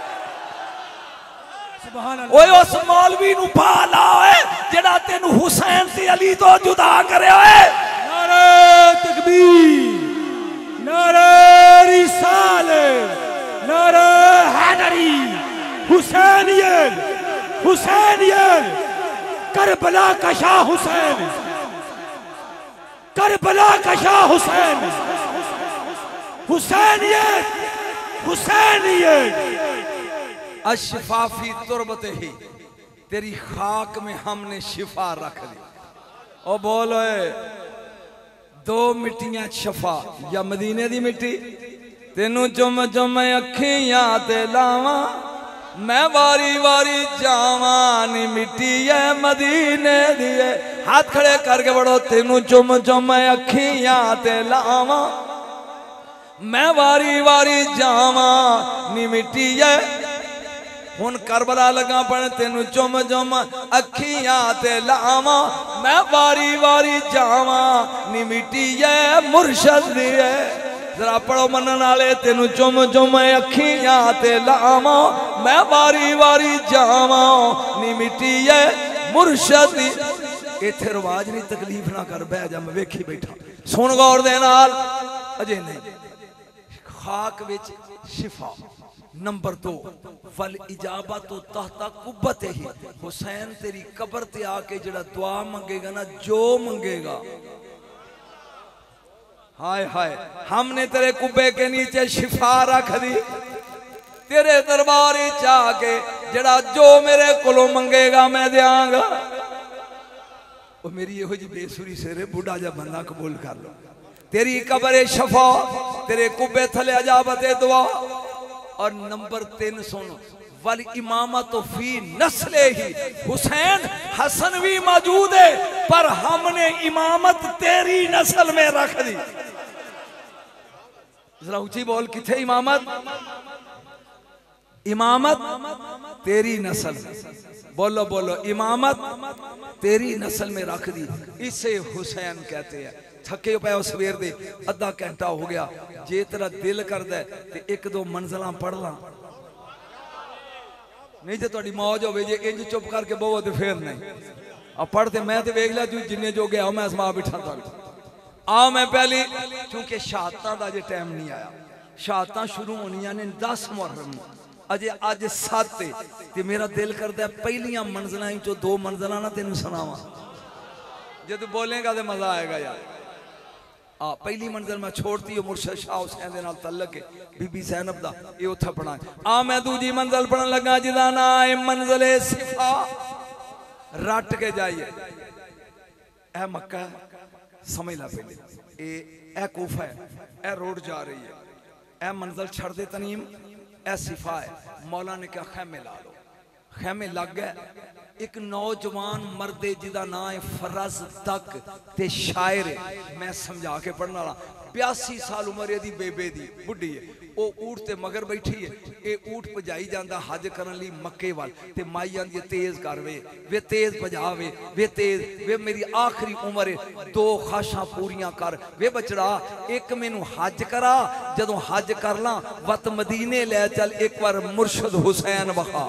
ओए उस मौलवी नु भा ना होए जेड़ा तेनु हुसैन ते अली तो जुदा करे। ओए नारे तकबीर, नारे रिसालत, नारे हैदरी, हुसैनियत, हुसैनियत, करबला का शाह हुसैन, करबला का शाह हुसैन, हुसैनियत, हुसैनियत। अशफाफी तुरबत ही तेरी खाक में हमने शिफा रख ली। ओ बोलो 2 मिट्टियां शफा या मदीने दी मिट्टी तेनू चुम चुम अखियां ते लावा मैं वारी वारी जावा नी मिट्टी है मदीने दी। हाथ खड़े करके बड़ो तेनू चुम चुम अखियां ते लावा मैं वारी वारी जावा नी मिट्टी है। हुन करबला लगा पड़ तेनू चुम चुम अखियां ते लावा मैं वारी वारी जावा नी मिट्टी है मुर्शिद दी है। जरा पढ़ो मनन वाले तेनू चुम चुम अखियां ते लावा मैं वारी वारी जावा नी मिट्टी है मुर्शिद दी। इत्थे रिवाज नहीं तकलीफ ना कर बह जा मैं वेखी बैठा सुन गौर दे नाल। अजे नहीं खाक विच शिफा। नंबर 2 वल इजाबत तो तहता कुब्बत ही हुसैन तेरी कब्र ते आके जेड़ा दुआ मंगेगा ना जो मंगेगा हाय हाय हमने तेरे कुब्बे के नीचे शिफा रख दी। तेरे दरबार आके जेड़ा जो मेरे कोलों मंगेगा मैं देंगा। वो मेरी यहो जी बेसुरी सिरे बुढ़ा जा बंदा कबूल कर लो। तेरी कब्र शफा तेरे कुब्बे थले इजाबत दुआ। और नंबर 3 सुन वल इमामत फी नस्ले ही हुसैन हसन भी मौजूद है पर हमने इमामत तेरी नस्ल में रख दी। जरा ऊंची बोल किथे इमामत? इमामत तेरी नस्ल बोलो बोलो इमामत तेरी नस्ल में रख दी। इसे हुसैन कहते हैं। थके पे सवेर दे अद्धा घंटा हो गया जे तेरा दिल करदा ते 1-2 मंजिलां पढ़ ला नहीं तो तुहाडी मौज होवे जे इंज चुप करके बहुत फिर नहीं आ पढ़ते मैं तो वेख लिया तू जिन्ने जो गया मैं समा बैठा आ मैं पहली क्योंकि शहादतां दा अजे टाइम नहीं आया। शहादतां शुरू होनियां ने 10 मुहर्रम अजे अज 7 ते मेरा दिल करदा पहलियां मंजिलां चो 2 मंजिलां ना तेनू सुनावां जब बोलेगा तो मजा आएगा यार। पहली मंजिल मैं छोड़ती हूँ मुर्शिद शाह हुसैन दे नाल तल्लक है बीबी ज़ैनब दा ये उत्थे पढ़ा। मैं दूजी मंजिल पढ़न लगा जिदा ना है मंजिले सिफा रट के जाइए। ए मक्का समझ ला पहले ए कूफा है ए रोड जा रही है ए मंजिल छड़ दे तनीम ए सिफा है। मौला ने क्या खैमे ला लो खैमे लग गए। एक नौजवान मर्दे जिदा ना है फरज तक ते शायर मैं समझा के पढ़ने वाला 82 साल उम्र दी बेबे दी बुढ़ी है, वो ऊठ ते मगर बैठी है, ये ऊठ भजाई जाता हज करन लई मक्के वाल, ते माई आंदी है तेज कर वे तेज भजा वे तेज वे मेरी आखिरी उम्र है, 2 ख्वाहिशां पूरियां कर वे बचड़ा, एक मैनू हज करा, जदों हज कर ला वत मदीने ले चल, एक बार मुर्शद हुसैन वखा।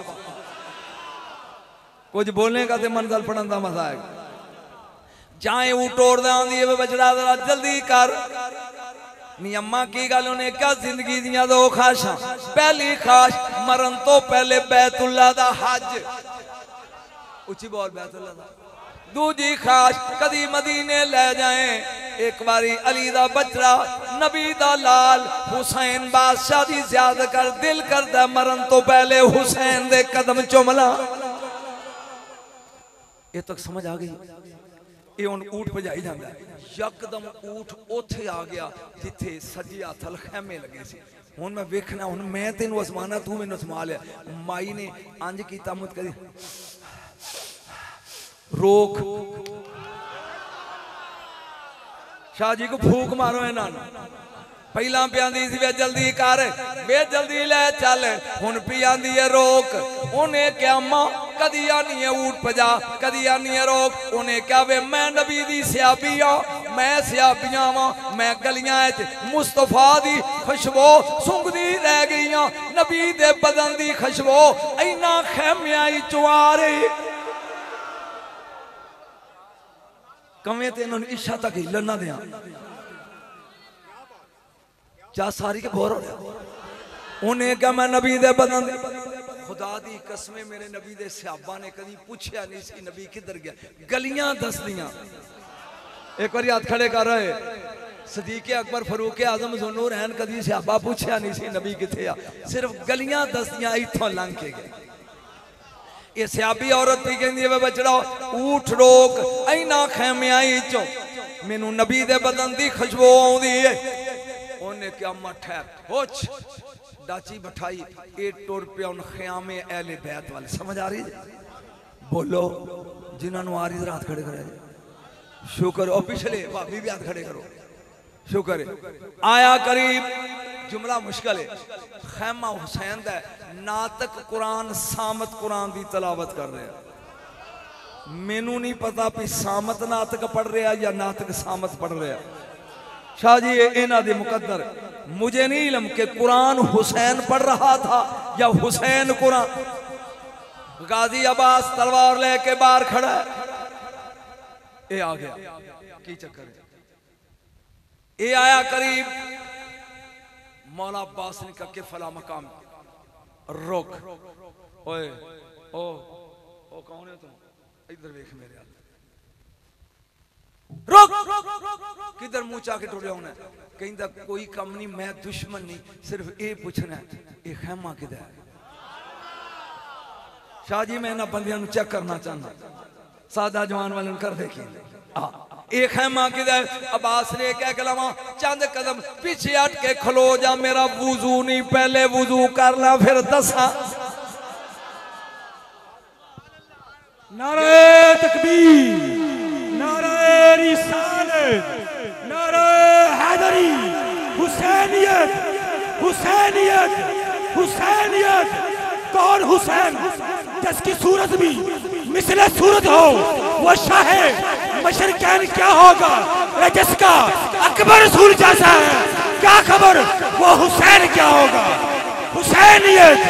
कुछ बोलेगा तो मंजिल पढ़न का मजा आएगा। चाहे वो तोड़ आंदी है बचड़ा जरा जल्दी कर। नी अम्मा की गल, उन्हें क्या जिंदगी दियां 2 ख्वाहिशां, पहली ख्वाहिश मरन तो पहले बैतुल्ला दा हज, उची बोल बैतुल्ला दा। दूजी ख्वाहिश कदी मदीने ले जाए, एक बारी अली दा बचड़ा नबी दा लाल हुसैन बादशाह दी ज़ियारत कर, दिल करदा मरन तो पहले हुसैन दे कदम चुमला। ये तक समझ आ गई। ये हुण ऊठ भजाई जांदा है, यकदम ऊठ ओथे आ गया जिथे सज्जे हत्थ खैमे लगे सी। हुण मैं वेखना, हुण मैं तेनू असमाना, तू मैनू असमा लिया। माई ने अंज कीता, मुत कदी रोक, शाह जी को फूक मारो इन्हां नूं। पहला पियांदी सी वे जल्दी कर वे जल्दी ले चल, हुण पियांदी है रोक। उन्हें क्या मां कदी आनी है ऊट भजा, कदी आनी है रोक। उन्हें क्या वे मैं नबी दी स्याबी हाँ, मैं स्याबियां वा, मैं गलियां मुस्तफा दी खुशबू सुंघदी रह गई हाँ, नबी दे बदन दी खुशबू इन्ना खैमिया चुआरे कमें ते इन्होंने इच्छा तक हिलन ना दिया। चा सारी के बोर हो रहा। उन्हें क्या मैं नबी दे बदन दे, खुदा दी कसमें मेरे नबी दे सहाबा ने कदी पूछया नहीं सी नबी किधर गया, गलियां दस दियां। एक बार हाथ खड़े कर रहे सदीक अकबर फरूक आजम ज़ुन्नूरैन कदी सहाबा पूछया नहीं सी नबी किथे आ, सिर्फ गलियां दस दियां इथों लंघ के गए। ये सहाबी औरत भी कहंदी है बचड़ा ऊठ रोक, इना खैमिया चो मैनू नबी दे बदन दी खुशबू आउंदी है। उन्हें क्या मठा होच डाची बठाई, ए टुर पे उन ख्यामे अहले बैत वाले। समझ आ रही है? बोलो जिन्होंने आ रही हाथ खड़े करे, शुक्र। और पिछले भाभी भी हाथ खड़े करो, शुक्र है। आया करीब, जुमला मुश्किल है। खैमा हुसैन दा नातक कुरान सामत कुरान दी तलावत कर रहे हैं। मैनू नहीं पता भी सामत नातक पढ़ रहा या नातक सामत पढ़ रहा। शाह जी इन्हां दे मुकद्दर, मुझे नहीं इल्म के कुरान हुसैन पढ़ रहा था या हुसैन कुरान। गाजी अब्बास तलवार लेके बाहर खड़ा है, ये आ गया की चक्कर है। ये आया करीब, मौला अब्बास ने कहा कि फला मकाम रोक। ओए ओ कौन है तुम, इधर देख मेरे हाथ, रोक। किधर मुंह चाके टुरे होना, कहता कोई कम नहीं, मैं दुश्मन नहीं, सिर्फ ये पूछना है ये खैमा किधर है। शाह जी मैं इन्हां बंदियां नूं चेक करना चाहना, सादा जवान वाले कर देखिए ये खैमा किधर। अब्बास ने क्या कलमा चंद कदम पीछे हट के खलो जा, मेरा वुजू नहीं, पहले वुजू कर ला फिर दसा। नारे तकबीर, नारे रिसालत, नारे हैदरी, हुसैनियत, हुसैनियत, हुसैनियत। कौन हुसैन जिसकी सूरत भी मिसले सूरत हो, वो शाह मशरकैन क्या होगा जिसका अकबर रसूल जैसा है, क्या खबर वो हुसैन क्या होगा। हुसैनियत।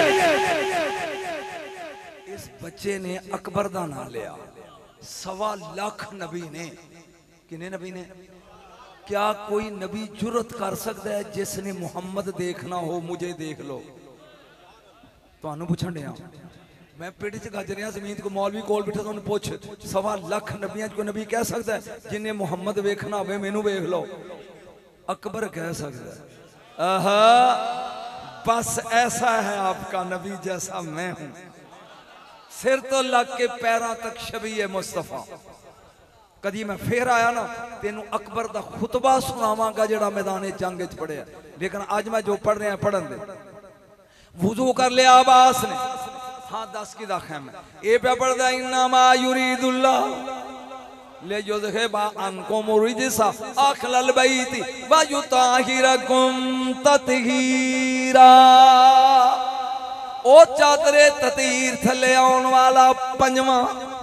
इस बच्चे ने अकबर का नाम लिया, 1.25 लाख नबी ने, किने नबी ने, क्या कोई नबी जुर्रत कर सकता है जिसने मुहम्मद देखना हो मुझे देख लो। तो पूछन दिया मैं पेट च गज रहा जमीन को, मौलवी कोल बैठा तो पूछ 1.25 लाख नबियां को नबी कह सकता है जिन्हें मुहम्मद वेखना हो मैनू वेख लो। अकबर कह सकता है आहा बस ऐसा है आपका नबी जैसा मैं हूं, सिर तो लग के पैरों तक शबी है मुस्तफा। कदी मैं फिर आया ना तेनू अकबर का खुतबा सुनावांगा जेड़ा मैदान जंग च पढ़िया, लेकिन अज मैं जो पढ़ रहा पढ़न दे। वुजू कर लिया अब्बास ने, हाँ 10 की दाखैम है ये पे पढ़ता इन्नमा युरीदुल्लाह ले जो देखे बा अनको मुरिजसा अखलल बैती व युताहिरकुम ततहीरा। ओ चादरे ततीर थले आउन वाला पंजवा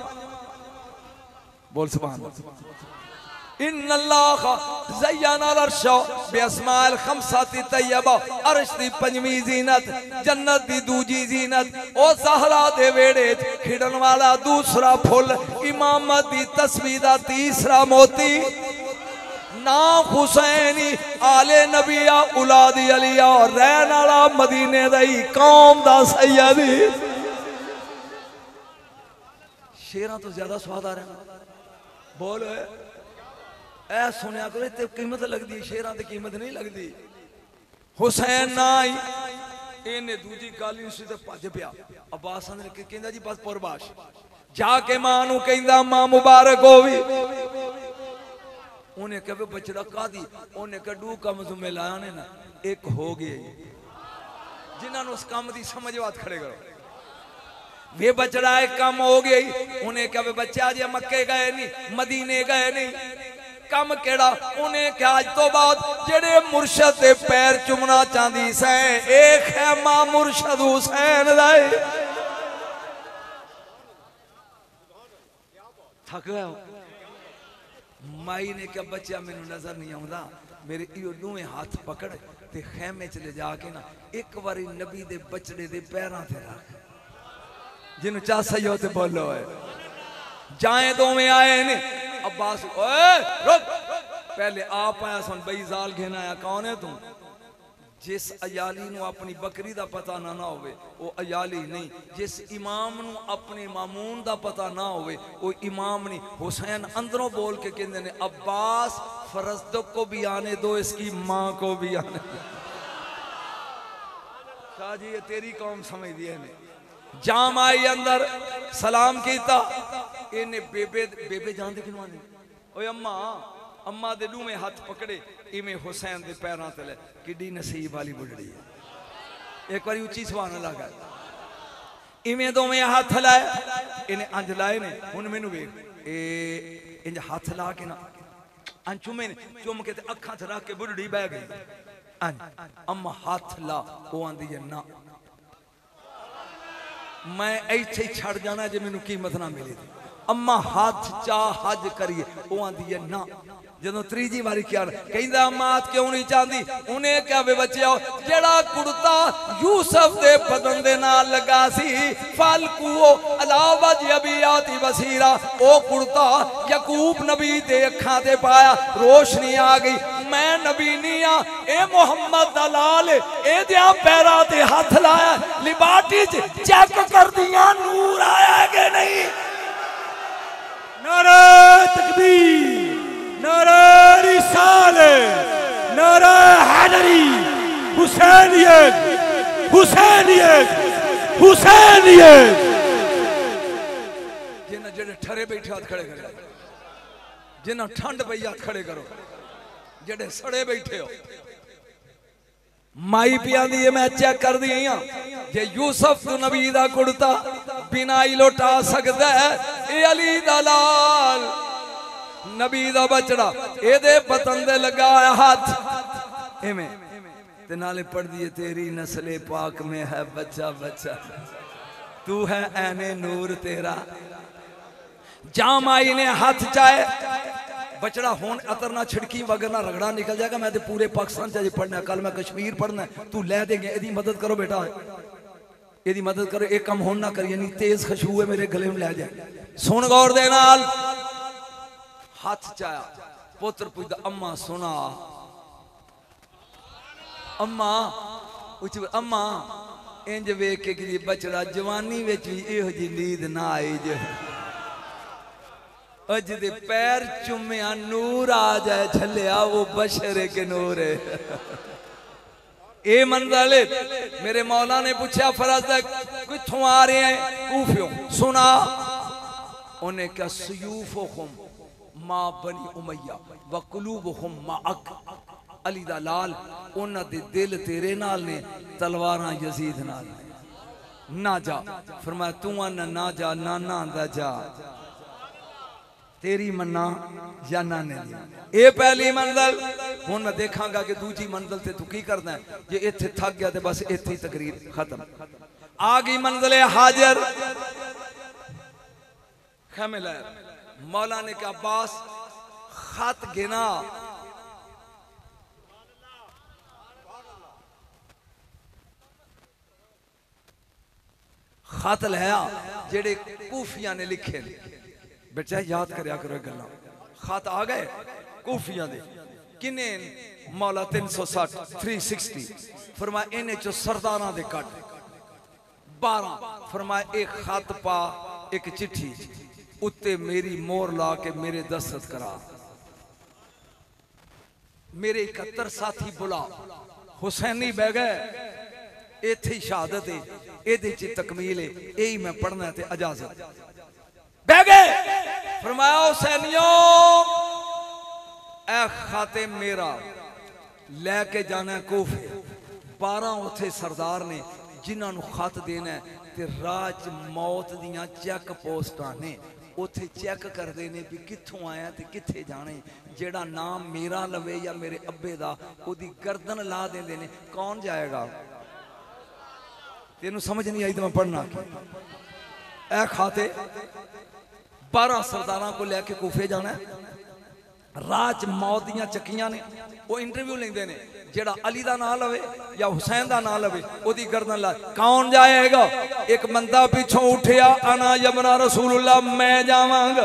बोल सुभान अल्लाह। इन्नल्लाह ज़य्यनल अर्श बिअस्माइल खमसाति तय्यबा। अर्श दी पंजवी जीनत, जन्नत दी दूजी जीनत। ओ ज़हरा दे वेड़े खिड़न वाला दूसरा फुल, इमामत दी तस्बीह दा तीसरा मोती। नाम हुसैनी आले नबिया औलादी अलिया और रहन वाला मदीने दी कौम दा सैयदी। शेरां तो ज्यादा स्वाद आ रहा बोल ऐ सुनिया करो ते कीमत लगती है, शेरां ते कीमत नहीं लगती। हुसैन ना आई इन्हें दूजी गाली उसी ते भज पिया। अब्बास ने कहंदा जी बस पुरबाश जाके मां नू कहंदा मां मुबारक होवी। उन्हें कहे बचड़ा कादी, उन्हें कहा कम जुम्मे लाया ने ना एक हो गए जिन्होंने उस काम की समझ बात खड़े करो। वे बचड़ा एक काम हो गई। उन्हें कहा बच्चा जी मक्के गए नहीं मदीने गए नहीं कम केड़ा। उन्हें क्या आज तो बाद जेड़े मुर्शद दे पैर चुमना चाहती सै एक है मां मुर्शद हुसैन दाए। थक गए माई ने क्या बच्चा मैनू नजर नहीं आता मेरे इो दोवें हाथ पकड़ ते खैमे च ले जाके ना एक बारी नबी दे बचड़े दे पैरां ते रख जिन्हों चा सही हो ते बोलो है। जाए दोवें आए ने अब्बास ओए रुक पहले आप आया सुन बई जाल घेना आया कौन है तू। जिस अयाली नू अपनी बकरी दा पता ना होवे वो अयाली नहीं। जिस इमाम नू अपने मामून दा पता ना होवे वो इमाम नहीं। हुसैन अंदरों बोल के कहते ने अब्बास फरज्दो को भी आने दो इसकी मां को भी आने दो। शाह जी ये तेरी कौम समझ दी है। जाम आई अंदर सलाम किया इन्हें बेबे बेबे जानते कि ओए अम्मा अम्मा दे लूमे हाथ पकड़े इवें हुसैन दे पैरों ते किड्डी नसीब वाली बुढ़ड़ी है। एक बार उची सुभान अल्लाह कर इवें दोवें हाथ लाए इन्हें अंज लाए ने हुन मैनू वेख ए इंज हाथ ला के ना अंज चुमे ने चुम के ते अखां च रख के बुढ़ड़ी बह गई। अम्मा हाथ ला वो आंदी है ना मैं ऐसे ही छड़ जाना जे मैनू कीमत ना मिली। अम्मा हाथ चा हज करिए वो आंदी है ना। जो तीजी बारी क्या कहता अम्मा क्यों नहीं चाहती उन्हें क्या वे बच्चे जेड़ा कुर्ता यूसुफ दे बदन दे नाल लगा सी फालकू अलावा जबियाती बसीरा ओ कुर्ता यकूब नबी दे अखां ते पाया रोशनी आ गई। मैं नबी नहीं आ ए मुहम्मद दा लाल ए दिया पैरां ते हाथ लाया लिबाटी चेक कर दिया नूर आया कि नहीं। नारे तकबीर नारे रिसालत नारे हैदरी हुसैनियत हुसैनियत हुसैनियत। जिन्हें जेडे ठरे बैठे हाथ खड़े करो जिन्हें ठंड पई हाथ खड़े करो जेडे सड़े बैठे हो। माई पिया दी मैं चेक कर दी जे यूसुफ तू नबी दा कुर्ता बिना ही लौटा सकता है ए अली दा लाल नबी दा बचड़ा एदे पतन दे लगा हाथ इवें ते नाले पढ़ दिए तेरी नस्ले पाक में है बच्चा बच्चा तू है ऐने नूर तेरा। जामाई ने हाथ चाहे बचड़ा होन अतर ना छिड़की वगर ना रगड़ा निकल जाएगा। मैं तो पूरे पाकिस्तान चाहिए पढ़ना कल मैं कश्मीर पढ़ना तू लै देंगे एदी मदद करो बेटा एदी मदद करो एक कम होन ना करिए नहीं तेज खुशबू है मेरे गले में लै जाए। सुन गौर दे नाल हाथ चाया पुत्र पूछता अम्मा सुना अम्मा उच अम्मा इंज वेख के कि बचड़ा जवानी विच भी इहो जी नींद ना आई जे अज दे पैर चुम्या नूर आ जाए झलिया वो बशर के नूर है। ए मंजल मेरे मौला ने पूछा फरज किथों आ रहे हैं कूफियों सुना उन्हें क्या सयूफुहुम मा बनी उमैया व कुलूबुहुम माअक अली दा लाल उन्हां दे दिल तेरे नाल ने तलवारां यजीद नाल ना जा फरमाया तू आना ना जा नाना आंदा जा। तेरी मन्ना या नाने दी। ये पहली मंजिल। हुण मैं देखांगा कि दूजी मंजिल ते तू की करना है। जे इत्थे थक गया तो बस इत्थे ही तकरीर खत्म। आ गई मंजिल हाजिर। खैमे लै मौला ने कहा अब्बास खत गिना। खत लिया जेड़े कूफिया ने लिखे। बेटा याद करया करो गल्ला। खत आ गए कूफिया दे किने मौला 360 360 फरमाया इन्हें चो सरदारा दे कट 12 फरमाया एक खत पा एक चिट्ठी उत्ते मेरी मोहर ला के मेरे दस्तखत करा। मेरे 71 साथी बुला हुसैनी बह गए। इत्थे ही शहादत है एदे च तकमील है। यही मैं पढ़ना ते इजाजत बह गए। फरमाया हुसैनियों ए खाते मेरा लैके जाना कूफे। 12 उथे सरदार ने जिन्होंने खत देना है ते राज मौत दियां चेक पोस्टां ने उथे चेक करते हैं भी कित्थों आया ते कित्थे जाने। जेड़ा नाम मेरा लवे या मेरे अब्बे दा ओदी गर्दन ला देंदे ने। कौन जाएगा? तेनू समझ नहीं आई तो मैं पढ़ना ए खाते 12 सरदारां को लैके कूफे जाना है। राज मौत दियां चक्कियां ने वो इंटरव्यू लेंदे ने। जेड़ा अली दा नाम लवे या हुसैन दा नाम लवे ओदी गर्दन ला। कौन जाएगा? एक बंदा पिछों उठिया अना यमना रसूलुल्लाह मैं जावांगा।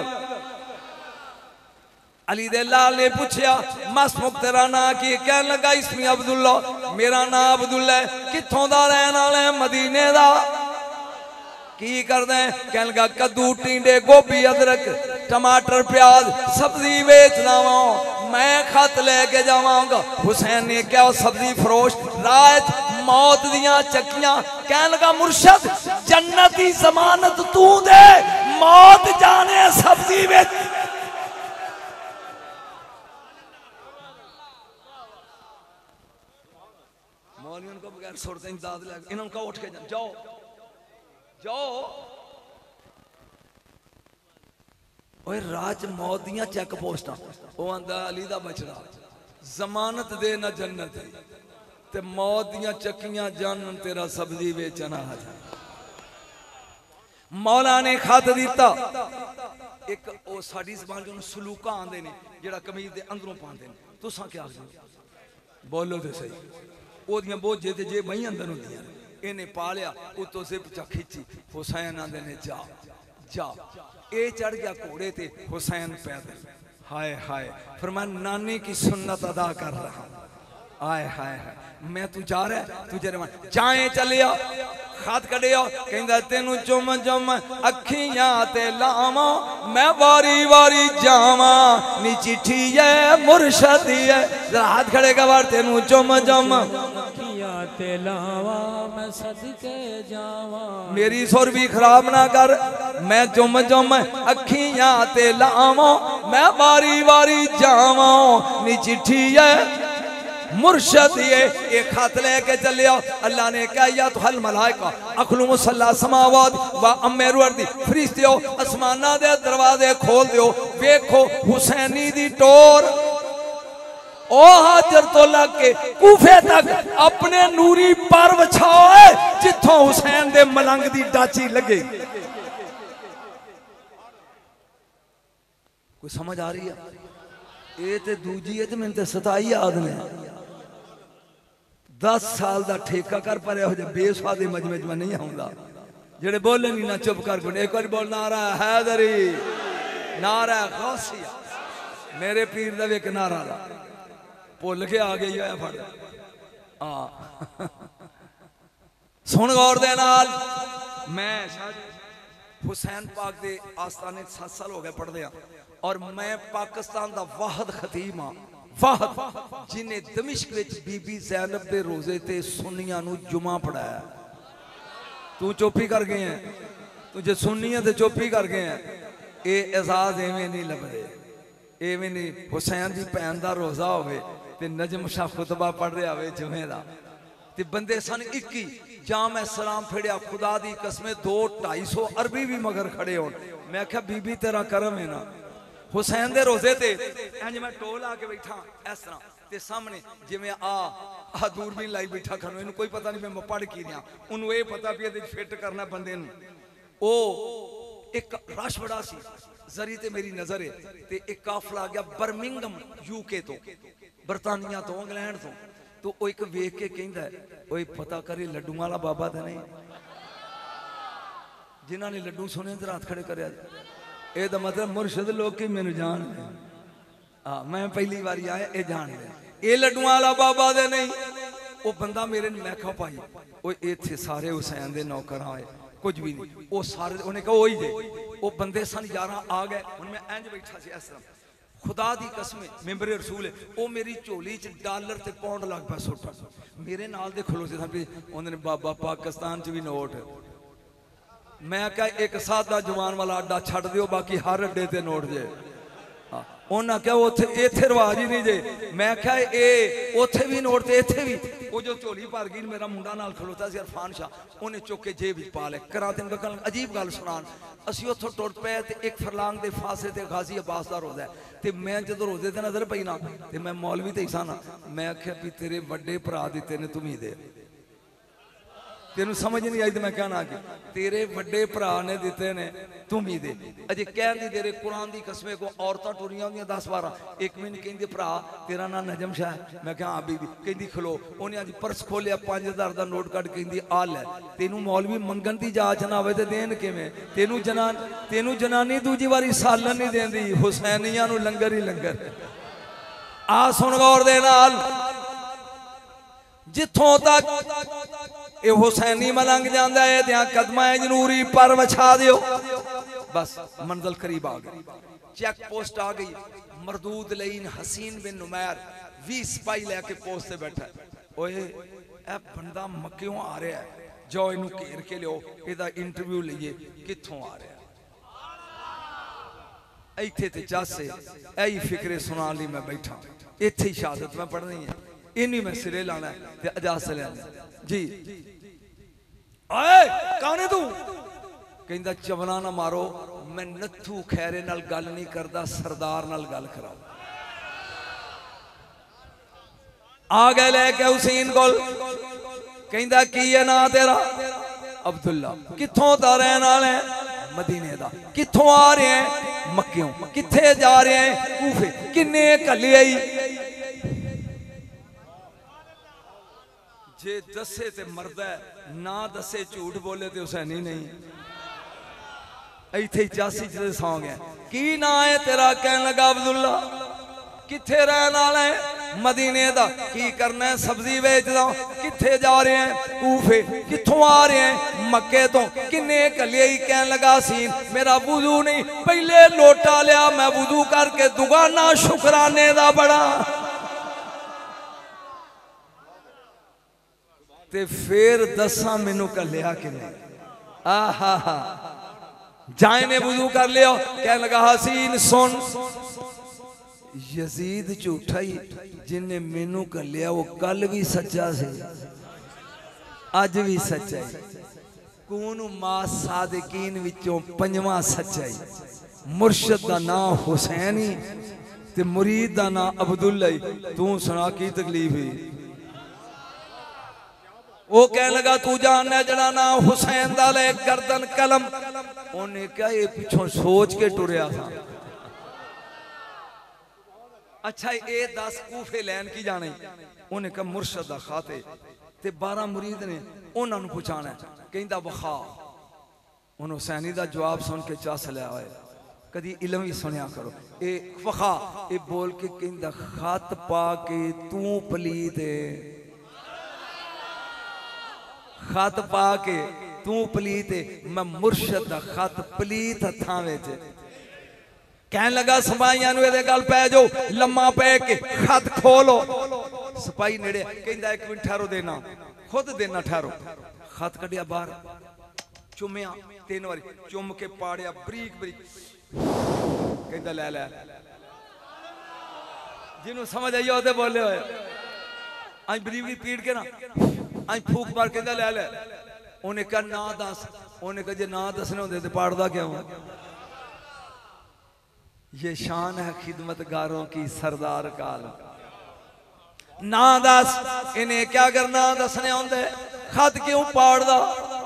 अली दे लाल ने पूछया मसमुक तेरा ना की? कहन लगा इसमी अब्दुल्ला मेरा नाम अब्दुल्ला है। कित्थों दा रहन वाला है? मदीने दा। की करदा है? कहन लगा कद्दू टिंडे गोभी अदरक टमाटर प्याज सब्जी बेचदा वां मैं खत लेके जावांगा। हुसैन ने क्या सब्जी फरोश राज मौत दियां चक्कियां। कहन लगा मुर्शद जन्नत की जमानत तू दे मौत जाने सब्जी बेच। मौलवियों को बगैर सुरते इमदाद लग इन्होंने कहा उठ के जाओ जाओ। ओए राज मौत दियां चेक पोस्टां वो आंदा अली दा बचड़ा जमानत दे ना जन्नत ते मौत दियां चक्कियां जानन तेरा सब्जी बेचना। मौला ने खत दिता। एक ओ साडी ज़बान जो सलूका आंदे ने जेड़ा कमीज दे अंदरों पांदे ने। तुसां क्या आखदे? बोलो ते सही। ओदियां बोझे ते जे बही अंदर हुंदियां इन्हें पा लिया उतो सिप चा खिंची। हुसैन आंदे ने जा जा। ए चढ़ गया घोड़े ते हुसैन पैदल। हाय हाय फरमान नानी की सुन्नत अदा कर रहा। हाय हाय हाय मैं तू जा रहा है तुझे जाए चलिया। खत कढ़िया कहंदा तेनू चुम चुम अखियां ते लावा मैं वारी वारी जावा नी चिट्ठी है मुर्शद है। हाथ खड़े का बार तेनू चुम चुम अखियां ते लावा मैं सदके जावा। मेरी सुर भी खराब ना कर। मैं चुम चुम अखियां ते लावा मैं वारी वारी जावा नी चिट्ठी है मुर्शद ये खत लेके चलिया। अल्लाह ने कहा या तो हल मलाइका अखलू मुसल्ला समावात व अमेरु अर्दी फरिश्तियों आसमाना दे दरवाजे खोल दियो। वेखो हुसैनी दी टोर ओ हाजर तो लग के कूफे तक अपने नूरी पर वछाओ जिथों हुसैन दे मलंग दी डाची लगे। कोई समझ आ रही है? ये ते दूजी है ते मैंने ते 27 याद ने। 10 साल का ठेका कर पर बेसवादे मजमे में नहीं आऊंगा। जेड़े बोले नहीं ना चुप कर। एक बार बोल नारा हैदरी नारा गौसिया मेरे पीर दा एक नारा ला भुल के आ गई है फड़। सुन गौर दे नाल मैं हुसैन पाक दे आस्थाने 7 साल हो गए पढ़दे और मैं पाकिस्तान दा वाहद खतीब हाँ। वाहद जिन्हें दमिश्क विच बीबी ज़ैनब दे रोजे ते सुन्नियां नू जुमा पढ़ाया। तू चुप्पी कर गए हैं। तुझे सुन्नियां ते चुप्पी कर गए हैं। ये एजाज एवें नहीं लभदे। एवें नहीं हुसैन दी भैन दा रोजा होवे ते नजम शाह खुतबा पढ़ रहा होवे जुमे दा ते बंदे सन 21 जाम सलाम फेड़िया। खुदा दी कसमें 200-250 अरबी भी मगर खड़े हो। मैं आख्या बीबी तेरा करम है ना हुसैन दे रोजे ते इंज मैं टोल आके बैठा इस तरह ते सामने जिवें आ दूरबीन लाई बैठा खनो इन्हू कोई पता नहीं मैं पढ़ की रहा उन्होंने ये पता भी ये फिट करना बंदे नू ओ एक रश बड़ा सी जरी ते मेरी नजर है ते एक काफला आ गया बर्मिंगम यूके तो बरतानिया तो इंग्लैंड तो वो एक वेख के कहंदा ओए पता करे लड्डू वाला बाबा तो नहीं जिन्होंने लड्डू सुने तो हाथ खड़े करे ये तो मतलब मुर्शद लोग की मैनू जान हाँ मैं पहली बारी आया ये जान लिया ये लड्डू वाला बाबा दे नहीं वो बंदा मेरे मैं खा पाई वो इतने सारे हुसैन दे नौकर आए कुछ भी नहीं वो सारे उन्हें कहा वही दे वो बंदे सन 11 आ गए हूँ मैं इंज बैठा सी इस तरह खुदा दी कसम मेंबर रसूल है वो मेरी झोली च डॉलर ते पाउंड लग पाया सुट मेरे नाल दे खलोते थे भी उन्होंने बाबा पाकिस्तान च भी नोट मैं क्या एक सादा जवान वाला अड्डा छड़ दियो बाकी हर अड्डे ते नोट जे उन्हें क्या इत्थे रिवाज ही नहीं जे मैं क्या उथे भी नोट ते इत्थे भी वो जो झोली भर गई मेरा मुंडा नाल खलोता सी इरफान शाह उन्हें चुक के जेब पा ले करा तेन गल अजीब गल सुनान असी उथों टुर पे ते एक फरलांग दे फासले ते गाजी अब्बास दा रोज़ा है ते मैं जो रोज़े ते नजर पई ना ते मैं मौलवी ते ही सा ना मैं आख्या भी तेरे वड्डे भरा दिते ने तुम ही दे तेनू समझ नहीं आई तो मैं कहना कि तेरे वड्डे भरा ने दिते ने तुम ही दे अजे कह दी तेरे कुरान की कसमे को औरतां टुरियां होंदियां 10-12 एक मैनू कहंदी भरा तेरा नाम नजम शाह है मैं कहा हाँ बीबी कहंदी खलो उन्हें अज पर्स खोलिया 5000 का नोट कट कहंदी आ लै तेनू मौलवी मंगन की जाच ना आवे ते देन किवें तेनू जनानी दूजी बारी सालन नहीं देंदी हुसैनियां नू लंगर ही लंगर आ सुन गौर दे नाल जिथों तक ये हुसैनी मलंग जाता है त्या कदमा जनूरी पर वछा दियो बस मंजिल करीब आ गई चेक पोस्ट आ गई मरदूद लईन हसीन बिन नुमैर 20 सिपाही लैके पोस्ट से बैठा ओए ए बंदा मक्यों आ रहा है जाओ इनू घेर के लियो इहदा इंटरव्यू लीए कित्थों आ रहा है इत्थे ते जासे यही फिक्रे सुना ली मैं बैठा इत्थे ही शहादत मैं पढ़नी है इन्हीं में सिरे लाना है ते इजाजत लेना जी आए कौन है तू कहंदा चवना ना मारो मैं नथू खैरे नाल गल नहीं करदा सरदार नाल गल कराओ आ गए लेके हुसैन कोल कहंदा की है ना तेरा अब्दुल्ला कित्थों दा रहन वाला है मदीने दा कित्थों आ रहे हैं मक्कियों कित्थे जा रहे हैं कूफे किन्ने कल्ले आई जे दसे ते मरदा ना दसे झूठ बोले ते हुसैनी नहीं इत्थे 85 सॉन्ग है की ना है तेरा कहने लगा अब्दुल्ला किथे रहने वाला है मदीने दा की करना है सब्जी बेचदा किथे जा रहे हैं कूफे किथों आ रहे हैं मक्के तो किन्ने कले ही कहने लगा सी मेरा वुजू नहीं पहले लोटा लिया मैं वुजू करके दुगाना शुकराने दा बड़ा ते फिर दसा मैनू कलिया कि आहा जाए ने वुजू कर लिया कह लगा हसीन सुन यजीद झूठा ही जिन्हें मैनू कलिया वो कल भी सच्चा से अज भी सच्चा ही कौन मा सादिकीन विचों पंजवां सच्चा ही मुर्शद दा नाम हुसैन ही ते मुरीद दा नाम अब्दुल्ला ही तू सुना की तकलीफ ही वो कह लगा तू जानना जड़ा ना हुसैन दा ले गर्दन कलम उन्हें क्या ये पिछों सोच के टुरया था अच्छा ये 10 कूफे लैन की जाने उन्हें कहा मुर्शद दा खाते ते 12 मुरीद ने उन्होंने पुछाना कहंदा वखा उन हुसैनी दा जवाब सुन के चस लिया होए कदी इलम ही सुनिया करो ए वखा ये बोल के कहंदा खत पा के तू पलीत खत पा के तू पलीत मैं मुर्शद दा खत पलीत हथा विच कह लगा सिपाहियां नूं इहदे गल पै जाओ लम्मा पै के खत खोलो सिपाही नेड़े कहंदा 1 मिनट ठहरो देना खुद देना ठहरो खत कढ़िया बाहर चुमिया 3 बारी चुम के पाड़िया बरीक बरीक कहंदा ले ले जिन्हों समझ आई ओदे बोले होए अज बरीक बरीक पीड़ के ना अज फूक मार कहंदा ले ले उन्हें कहा ना दस उन्हें कहा जे ना दसने होंदे ते पाड़दा क्यों ये शान है खिदमतगारों की सरदार काल। ना दस इन्हें क्या करना दसने आंदे, खत क्यों पाड़दा,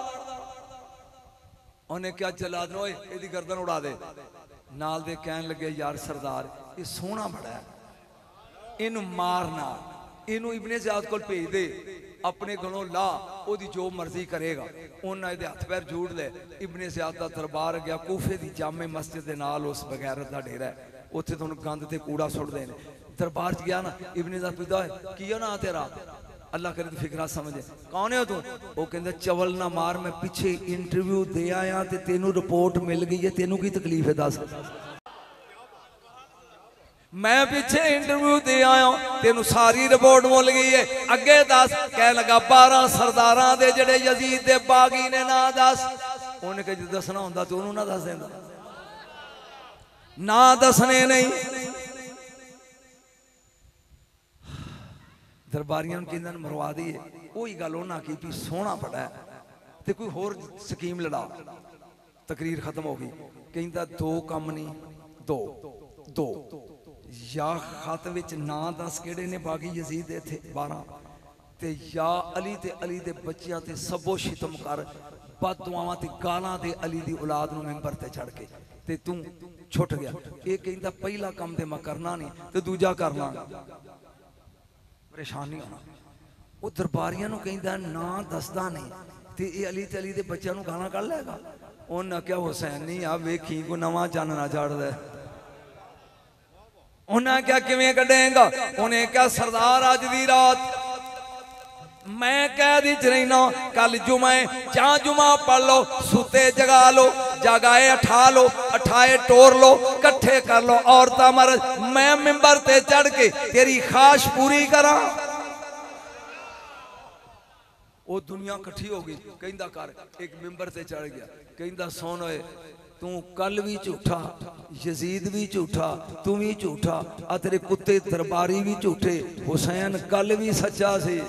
उन्हें क्या चला दो इहदी गर्दन उड़ा दे। नाल दे कहन लगे यार सरदार ये सोहना बड़ा है, इनू मारना, इनू इब्ने ज़ियाद कोल भेज दे, अपने गलों ला, ओदी जो मर्जी करेगा। उन्हें इहदे हथ पैर जोड़ ले। इब्ने ज़ियाद दा दरबार गया, कूफे दी जामे मस्जिद दे नाल उस बगैरत दा डेरा है, उत्थे तुहानूं गंद ते कूड़ा सुट्टदे ने। दरबार च गया ना, इब्ने दा पिता है की है ना तेरा, अल्लाह करे तो फिक्रा समझे, कौन है तू? वो कहंदा चवल ना मार, मैं पिछे इंटरव्यू दे आया ते तेनू रिपोर्ट मिल गई है, तेनू की तकलीफ है दस? मैं पिछे इंटरव्यू दे आया, तेनू सारी रिपोर्ट मिल गई है, अगे दस। कह लगा 12 सरदारां दे जेड़े यजीद दे बागी ने ना दस। उन्हें कह दसना होंदा तो उन्होंने ना दस देंदा, ना दसने नहीं। दरबारियां कहंदे मरवा दी, वही गल उन्हां की भी सोहना बड़ा है ते कोई होर स्कीम लड़ा। तकरीर खत्म हो गई। कहंदा दो कम नहीं, दो दो या खत विच ना दस किहड़े ने बागी यजीद दे थे 12, ते या अली ते अली दे बच्चियां ते सबो शितम कर, बददुआवां ते गालां दे अली दी औलाद नूं मैंबर ते चढ़ के, ते तू छुट गया। ये कहंदा पहला काम ते मैं करना नहीं ते दूजा करना, परेशान नहीं होना। वो दरबारियां नूं कहंदा ना दसदा नहीं ते ये अली ते अली दे बच्चियां नूं गालां कढ लेगा। उन्हें क्या हुसैन नहीं आ वेखी को नवा चानना चढ़दा। उन्हें क्या किवें कढेगा? उन्हें क्या सरदार अज दी रात मैं कैद च रहना, कल जुमा है, जा जुमा पढ़ लो, सुते जगा लो, जगाए उठा लो, उठाए टोर लो, कट्ठे कर लो औरत मर्द, मैं मिंबर ते चढ़ के तेरी ख्वाहिश पूरी करा। वो दुनिया कट्ठी हो गई। कहंदा कर, एक मिंबर ते चढ़ गया। कहंदा सुन ओए, तू कल भी झूठा, यजीद भी झूठा, तू भी झूठा, आ तेरे कुत्ते दरबारी भी झूठे, हुसैन कल भी सच्चा सी,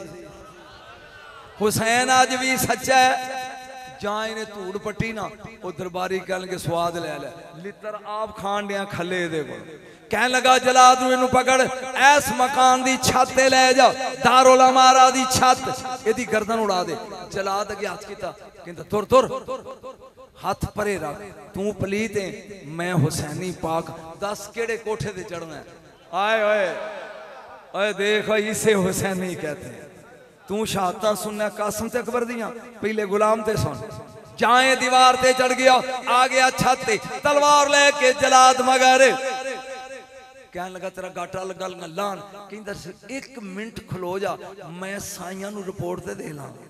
हुसैन अज भी सच्चा है। जहाँ इन्हें धूड़ पट्टी ना, वो दरबारी कह लगे स्वाद ले ले, लितर आप खान दिया खले दे को। कह लगा जलाद नूं इनू पकड़, ऐस मकान दी छत ते ले जा, दारुल अमारा दी छत, इहदी गर्दन उड़ा दे। जलाद अगे हाथ कीता, कहंदा तुर तुर, हाथ परे रख, तू पलीत है, मैं हुसैनी पाक, दस केड़े कोठे ते चढ़ना है? आए ओए ओए देख, इसे हुसैनी कहते हैं। तू शहादत सुनना कासम ते अकबर दियां, पहले गुलाम ते सुन। जाए दीवार ते चढ़ गया, आ गया छत ते, तलवार लेके जलाद मगर कहने लगा तेरा गाटा लगा लान। कहंदा एक मिनट खलो जा, मैं साइयां नूं रिपोर्ट ते दे लां।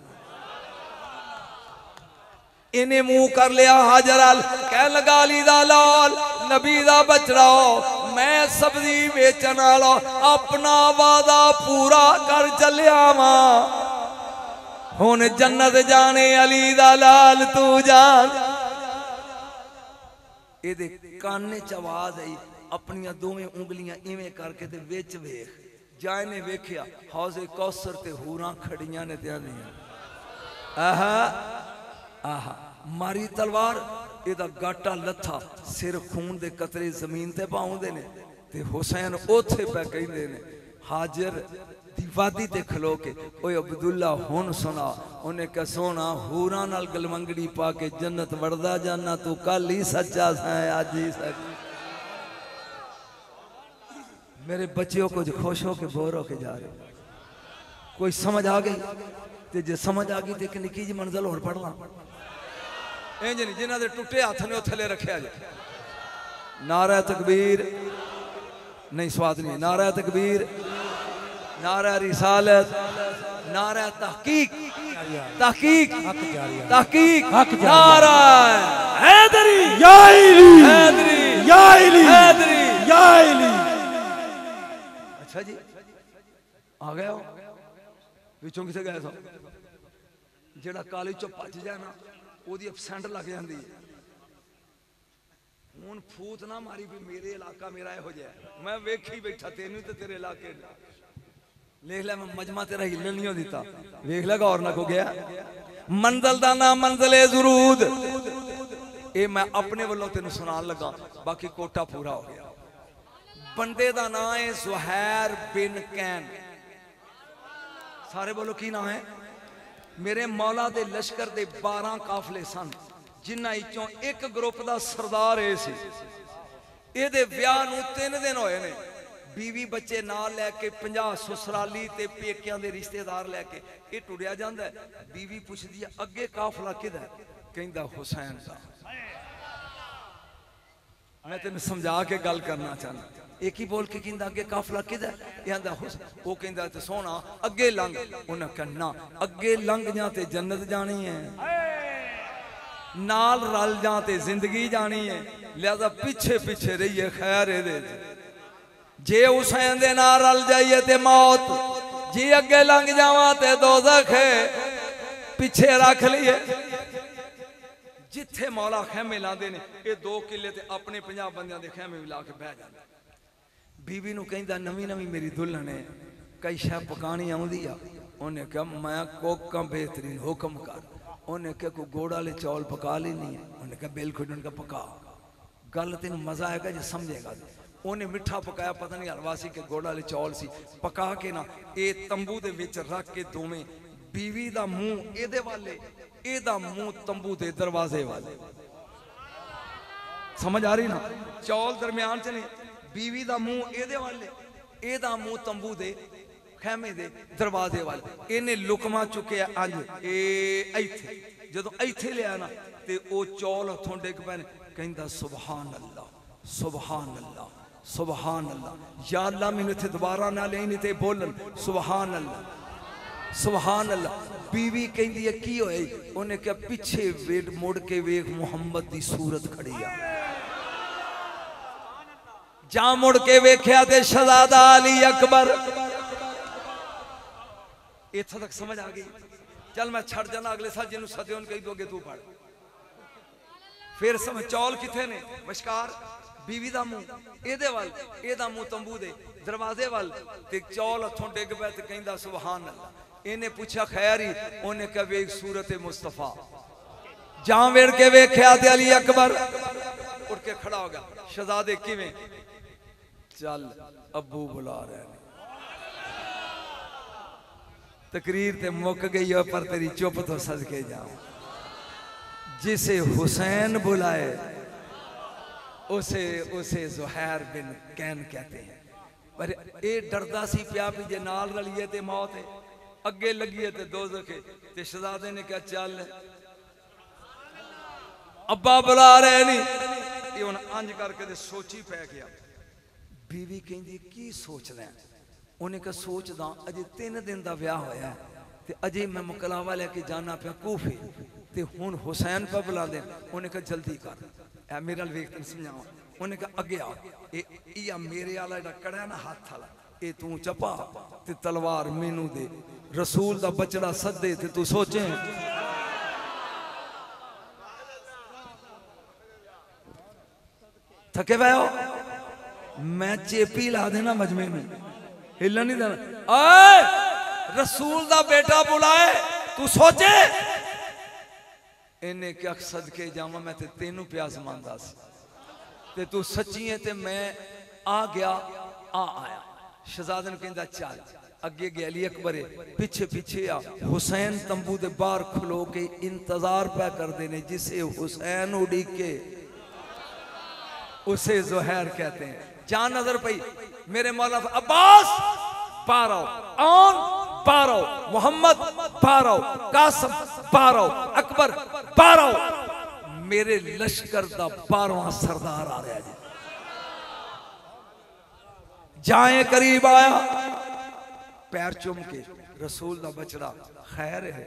इन्हें मुंह कर लिया हाजर अल, कह लगा अली दा लाल, नबी दा बचड़ा, मैं सब्जी बेचन वाला अपना वादा पूरा कर चलिया वा, हुन जन्नत जाने अली दा लाल तू जान। इहदे काने च आवाज आई, अपनियां दोवें उंगलियां इवें करके ते विच वेख। जाए ने वेख्या हौजे कौसर ते हूरां खड़ियां ने ते आंदियां, आहा आहा, मारी तलवार, इहदा गाटा लथा, सिर खून दे कतरे जमीन ते पाउंदे ने, ते हुसैन ओथे पे कहंदे ने हाजिर दी वादी ते खलो के, ओए अब्दुल्ला हुन सुना। उन्हें कहा सोना हूरां नाल गलमंगड़ी पा के जन्नत वड़दा जाना, तू कल ही सच्चा है आज ही सच। मेरे बच्चों को खुश हो के बोर हो के जा रहे, कोई समझ आ गई ते जे समझ आ गई तो एक निकी जी मंजिल होर पढ़ना। इंज नहीं जिन्होंने टुटे हाथ ने थले रखे जे। नारा तकबीर नहीं, स्वाद नहीं, नारा तकबीर, नारा रिसालत, नारा तहकीक, तहकीक तहकीक, नारा हैदरी या अली, हैदरी या अली, हैदरी या अली। अच्छा जी आ गया हो पिछों किसे गए सो, जेड़ा काली चो भज जाए ना ओदी अपसेंट लग जाती है। हुण फूत ना मारी भी मेरे इलाका मेरा यहो जिहा, मैं वेखी बैठा तेनू ते तेरे इलाके देख लै, मैं मजमा तेरा हिलन नहीं दिता, वेख लै गौर ना को गया। मंजिल दा नाम मंजिले जुरूद, ये मैं अपने वालों तेन सुनान लगा, बाकी कोटा पूरा हो गया। बंदे का नाम है ज़ुहैर बिन कैन। सारे बोलो की नाम है? मेरे मौला दे लश्कर दे 12 काफले सन, जिन्हां विचों एक ग्रुप का सरदार ये सी। इहदे विआह नूं 3 दिन होए ने। बीवी बच्चे नाल लैके 50 ससुराली ते पेकियां दे रिश्तेदार लैके ये टुरिया जांदा है। बीवी पुछदी है अगे काफला किदा है? कहंदा हुसैन दा। मैं तेन समझा के गल करना चाहना। एक ही बोल के कहंदा अगे काफला किदा है? कहंदा हुसैन। वो कहंदा ते सोना अगे लंघ। उन्हें कहना अगे लंघ जा ते जन्नत जानी है, नाल रल जा ते जिंदगी जानी है, लिहाजा पीछे पीछे रहिए खैर ए। जे हुसैन दे नाल रल जाइए ते मौत, जे अगे लंघ जावा ते दोज़ख है, पीछे रख लिए। जिथे मौला खैमे लाते ने ये 2 किले ते अपने 50 बंदियां दे खैमे भी ला के बह जाते। बीवी नूं कहंदा नवी नवी मेरी दुल्हन है, कई शै पकानी आउंदी आ। उन्हें कहा मैं कोका बेहतरीन हुक्म कर। उन्हें कहा कोई गोड़ वाले चौल पका लेनी है? उन्हें कहा बिल्कुल। उनका पका। गल तेन मजा आएगा जो समझेगा। उन्हें मिठा पकाया, पता नहीं हलवासी के गोड़ वाले चौल सी। पका के ना ये तंबू दे विच रख के दोवें बीवी दा मुंह एदे वाले, एदा मुंह तंबू दे दरवाजे वाले। समझ आ रही ना? चौल दरम्यान च ने, बीवी दा मुंह एदे वाले, एदा मुंह तंबू दे खैमे दे दरवाजे वाले। इन्हें लुकमा चुके अंज इथे। जदों इथे लिया ना ते ओ चौल हथों डिग पैन। कहंदा सुभान अल्लाह, सुभान अल्लाह, सुभान अल्लाह। या अल्लाह मैनू इत्थे दोबारा ना ले, नहीं ते बोलन सुभान अल्लाह, सुभान अल्लाह। बीवी कहंदी है की होए? उन्हें कहा पीछे वेट मुड़ के वेख मुहम्मद दी सूरत खड़ी आ। जा मुड़ के वेख्या ते शहजादा अली अकबर। इत्थों तक समझ आ गई? चल मैं छड़ जाना, अगले साल जिन्होंने सदे उन कही दोगे तू पढ़। फिर समझ चौल किथे ने? मशकार बीवी दा मुंह एदे वाल, एदा मुंह तंबू दे दरवाजे वाल ते चौल हथों डिग पे ते कहंदा सुभान अल्लाह। इन्हें पूछा खैर ही? उन्हें कहा वेख सूरत मुस्तफा। जा वेड़ के वेख्या ते अली अकबर उठ के खड़ा हो गया। शहजादे किवें? चल अबू बुला रहे हैं। तकरीर ते मुक गई है पर तेरी चुप तो सदके जाऊं। जिसे हुसैन बुलाए उसे उसे ज़ुहैर बिन कैन कहते हैं। पर ये डरदा सी प्या भी जे नाल रलिए ते मौत है, अगे लगिए ते दोज़ख है। ते शहजादे ने कहा चल अब्बा बुला रहे नहीं। ये हुण अंज करके ते सोची पै गया। बीवी कहंदी की सोचदा है? उन्हें कहा सोचदा अजे 3 दिन का विआह होया ते अजे मैं मुकलावा लेके जाना पिया कूफे ते हुण हुसैन पर बुला दे। उन्हें कहा जल्दी कर, ऐ मेरे नाल वेख तैनूं समझावां। उन्हें कहा अगे आ, ये मेरे वाला जेहड़ा कड़ा ना हाथ वाला ये तू चपा ते तलवार मैनू दे। रसूल दा बचड़ा सदे ते तू सोचे थके पए हो? मैं चेपी ला देना मजमे में, हिलन नहीं देना। आए रसूल दा बेटा बुलाए तू सोचे। इन्हें क्या सदके जावा मैं ते तेनू प्यास मानदा सी ते तू सच्ची है ते मैं आ गया आ आया। शहजादे ने कहंदा चल अगे गया। अली अकबर पीछे पीछे आ। हुसैन तंबू दे बाहर खलो के इंतजार पै करते ने। जिसे हुसैन उड़ीके उसे ज़ुहैर कहते हैं। जान नजर पई मेरे मौला अब्बास बारो, आन बारो, मोहम्मद बारो, कासम बारो, अकबर बारो। मेरे लश्कर दा 12वां सरदार आ रहा है। जाए करीब आया, पैर चुम के रसूल दा बचड़ा खैर है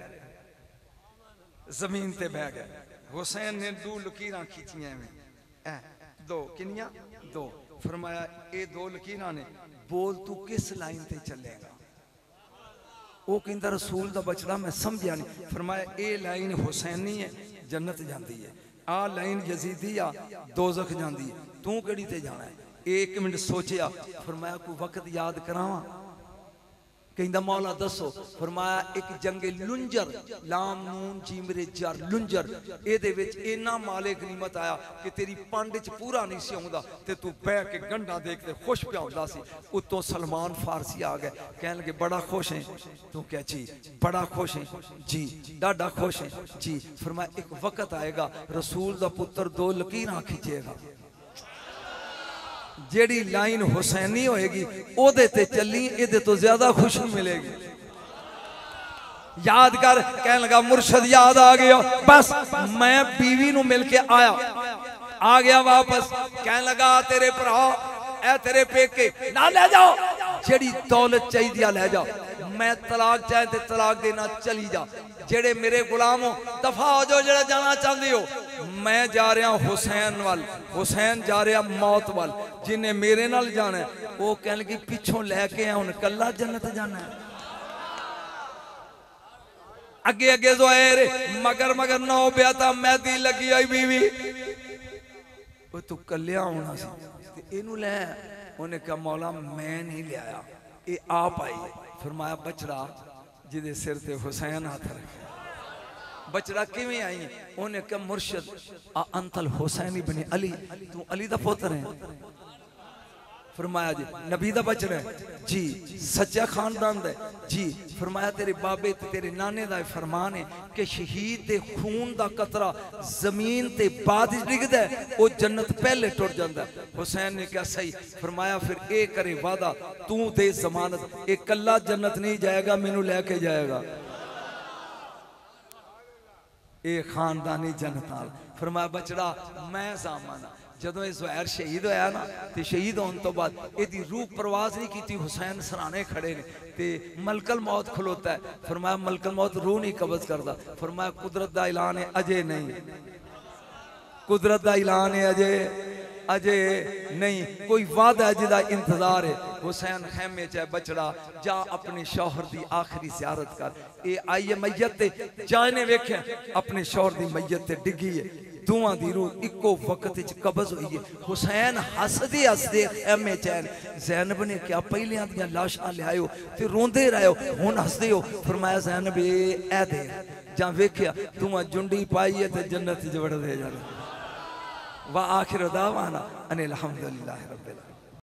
जमीन ते बह गया। हुसैन ने 2 लकीरां खींचियां में, 2 किनिया 2। फरमाया ये 2 लकीरां ने, बोल तू किस लाइन ते चलेगा? वो कहंदा रसूल दा बचड़ा मैं समझिया नहीं। फरमाया ये लाइन हुसैनी है जन्नत जाती है, आ लाइन यजीदी आ दोज़ख जाती है, तू केड़ी ते जाना है? 1 मिनट सोचिया। फरमाया कोई वक्त याद करावा? कहंदा मौला दसो। फरमाया एक जंगे लुंजर, लाम नून जीमरे जर लुंजर, एदे विच इन्ना माले गनीमत आया कि तेरी पंड च पूरा नहीं सी आउंदा ते तू बह के गंढा देखते खुश पिया हुंदा सी। उत्तों सलमान फारसी आ गए, कहन लगे बड़ा खुश है तू? क्या जी बड़ा खुश है जी, डाडा खुश है जी। फरमाया एक वक्त आएगा रसूल दा पुत्र दो लकीरां खिंचेगा, जेड़ी लाइन हुसैनी होएगी ओदे ते चली, एदे तो ज्यादा खुशी मिलेगी। याद कर, कहने लगा मुर्शद याद आ गया, बस मैं बीवी नु मिल के आया, आ गया वापस। कहने लगा तेरे भरा ए तेरे पेके ना ले जाओ, जेड़ी दौलत चाहिए ले जाओ, मैं तलाक चाहे ते तलाक देना चली जा, जेड़े मेरे गुलाम हो दफा हो जाओ, जेड़ा जाना चाहते हो। मैं जा रहा हुसैन वाल, हुसैन जा रहा मौत वाल, जिन्हें मेरे नाल जाना है वो कह लगी पिछों लैके आया हुन कला जन्नत जाना है। अगे अगे जो आए रे मगर मगर ना हो गया था, मैदी लगी आई बीवी, वो तू कलिया होना सी इनू ले। उन्हें कहा मौला मैं नहीं लिया, ये आप आई। फरमाया बचड़ा जिदे सिर ते हुसैन हाथ रखे, बचड़ा किवें आई? उन्हें कहा मुर्शद अंतल हुसैन इब्न अली, तू अली दा पुत्र है? फरमाया जी नबी दा बचड़ा है जी, सच्चा खानदान दा जी। फरमाया तेरे बाबे ते तेरे नाने दा फरमान है कि शहीद दे खून दा कतरा जमीन ते बाद डिगदा है वो जन्नत पहले टुट जांदा। हुसैन ने कहा सही। फरमाया फिर ए करे वादा तू दे जमानत, ए कल्ला जन्नत नहीं जाएगा, मैनू लेके जाएगा, ए खानदानी जन्नत। फरमाया बचड़ा मैं जामना। जदों ज़ुहैर शहीद होया ना तो शहीद होने तो बाद यदी रूह परवाज नहीं की, हुसैन सराने खड़े ने ते मलकल मौत खलोता है। फरमाया मलकल मौत रूह नहीं कब्ज करता। फरमाया कुदरत का ऐलान है अजय नहीं, कुदरत का ऐलान है अजय अजय नहीं, कोई वादा है जिदा इंतजार है। हुसैन खैमे चाहे बचड़ा जा अपने शौहर की आखिरी ज़ियारत कर। ये आई है मैयत जाने वेख्या अपने शौहर की मैयत ते डिगी है, दुआ दी रूह इको वक्त कब्ज हुई है। हुसैन हसदे हसदे खैमे चैन, ज़ैनब ने क्या पहलियां दियां लाशां लियाओ ते रोंदे रहो हुण हसदे हो। फरमाया ज़ैनब ए दे जा वेख्या दुआ जुंडी पाई है ते जन्नत च वड़ दे जाना। वा आखिर दावाना अनिल हम्दुलिल्लाहि रब्बिल आलमीन।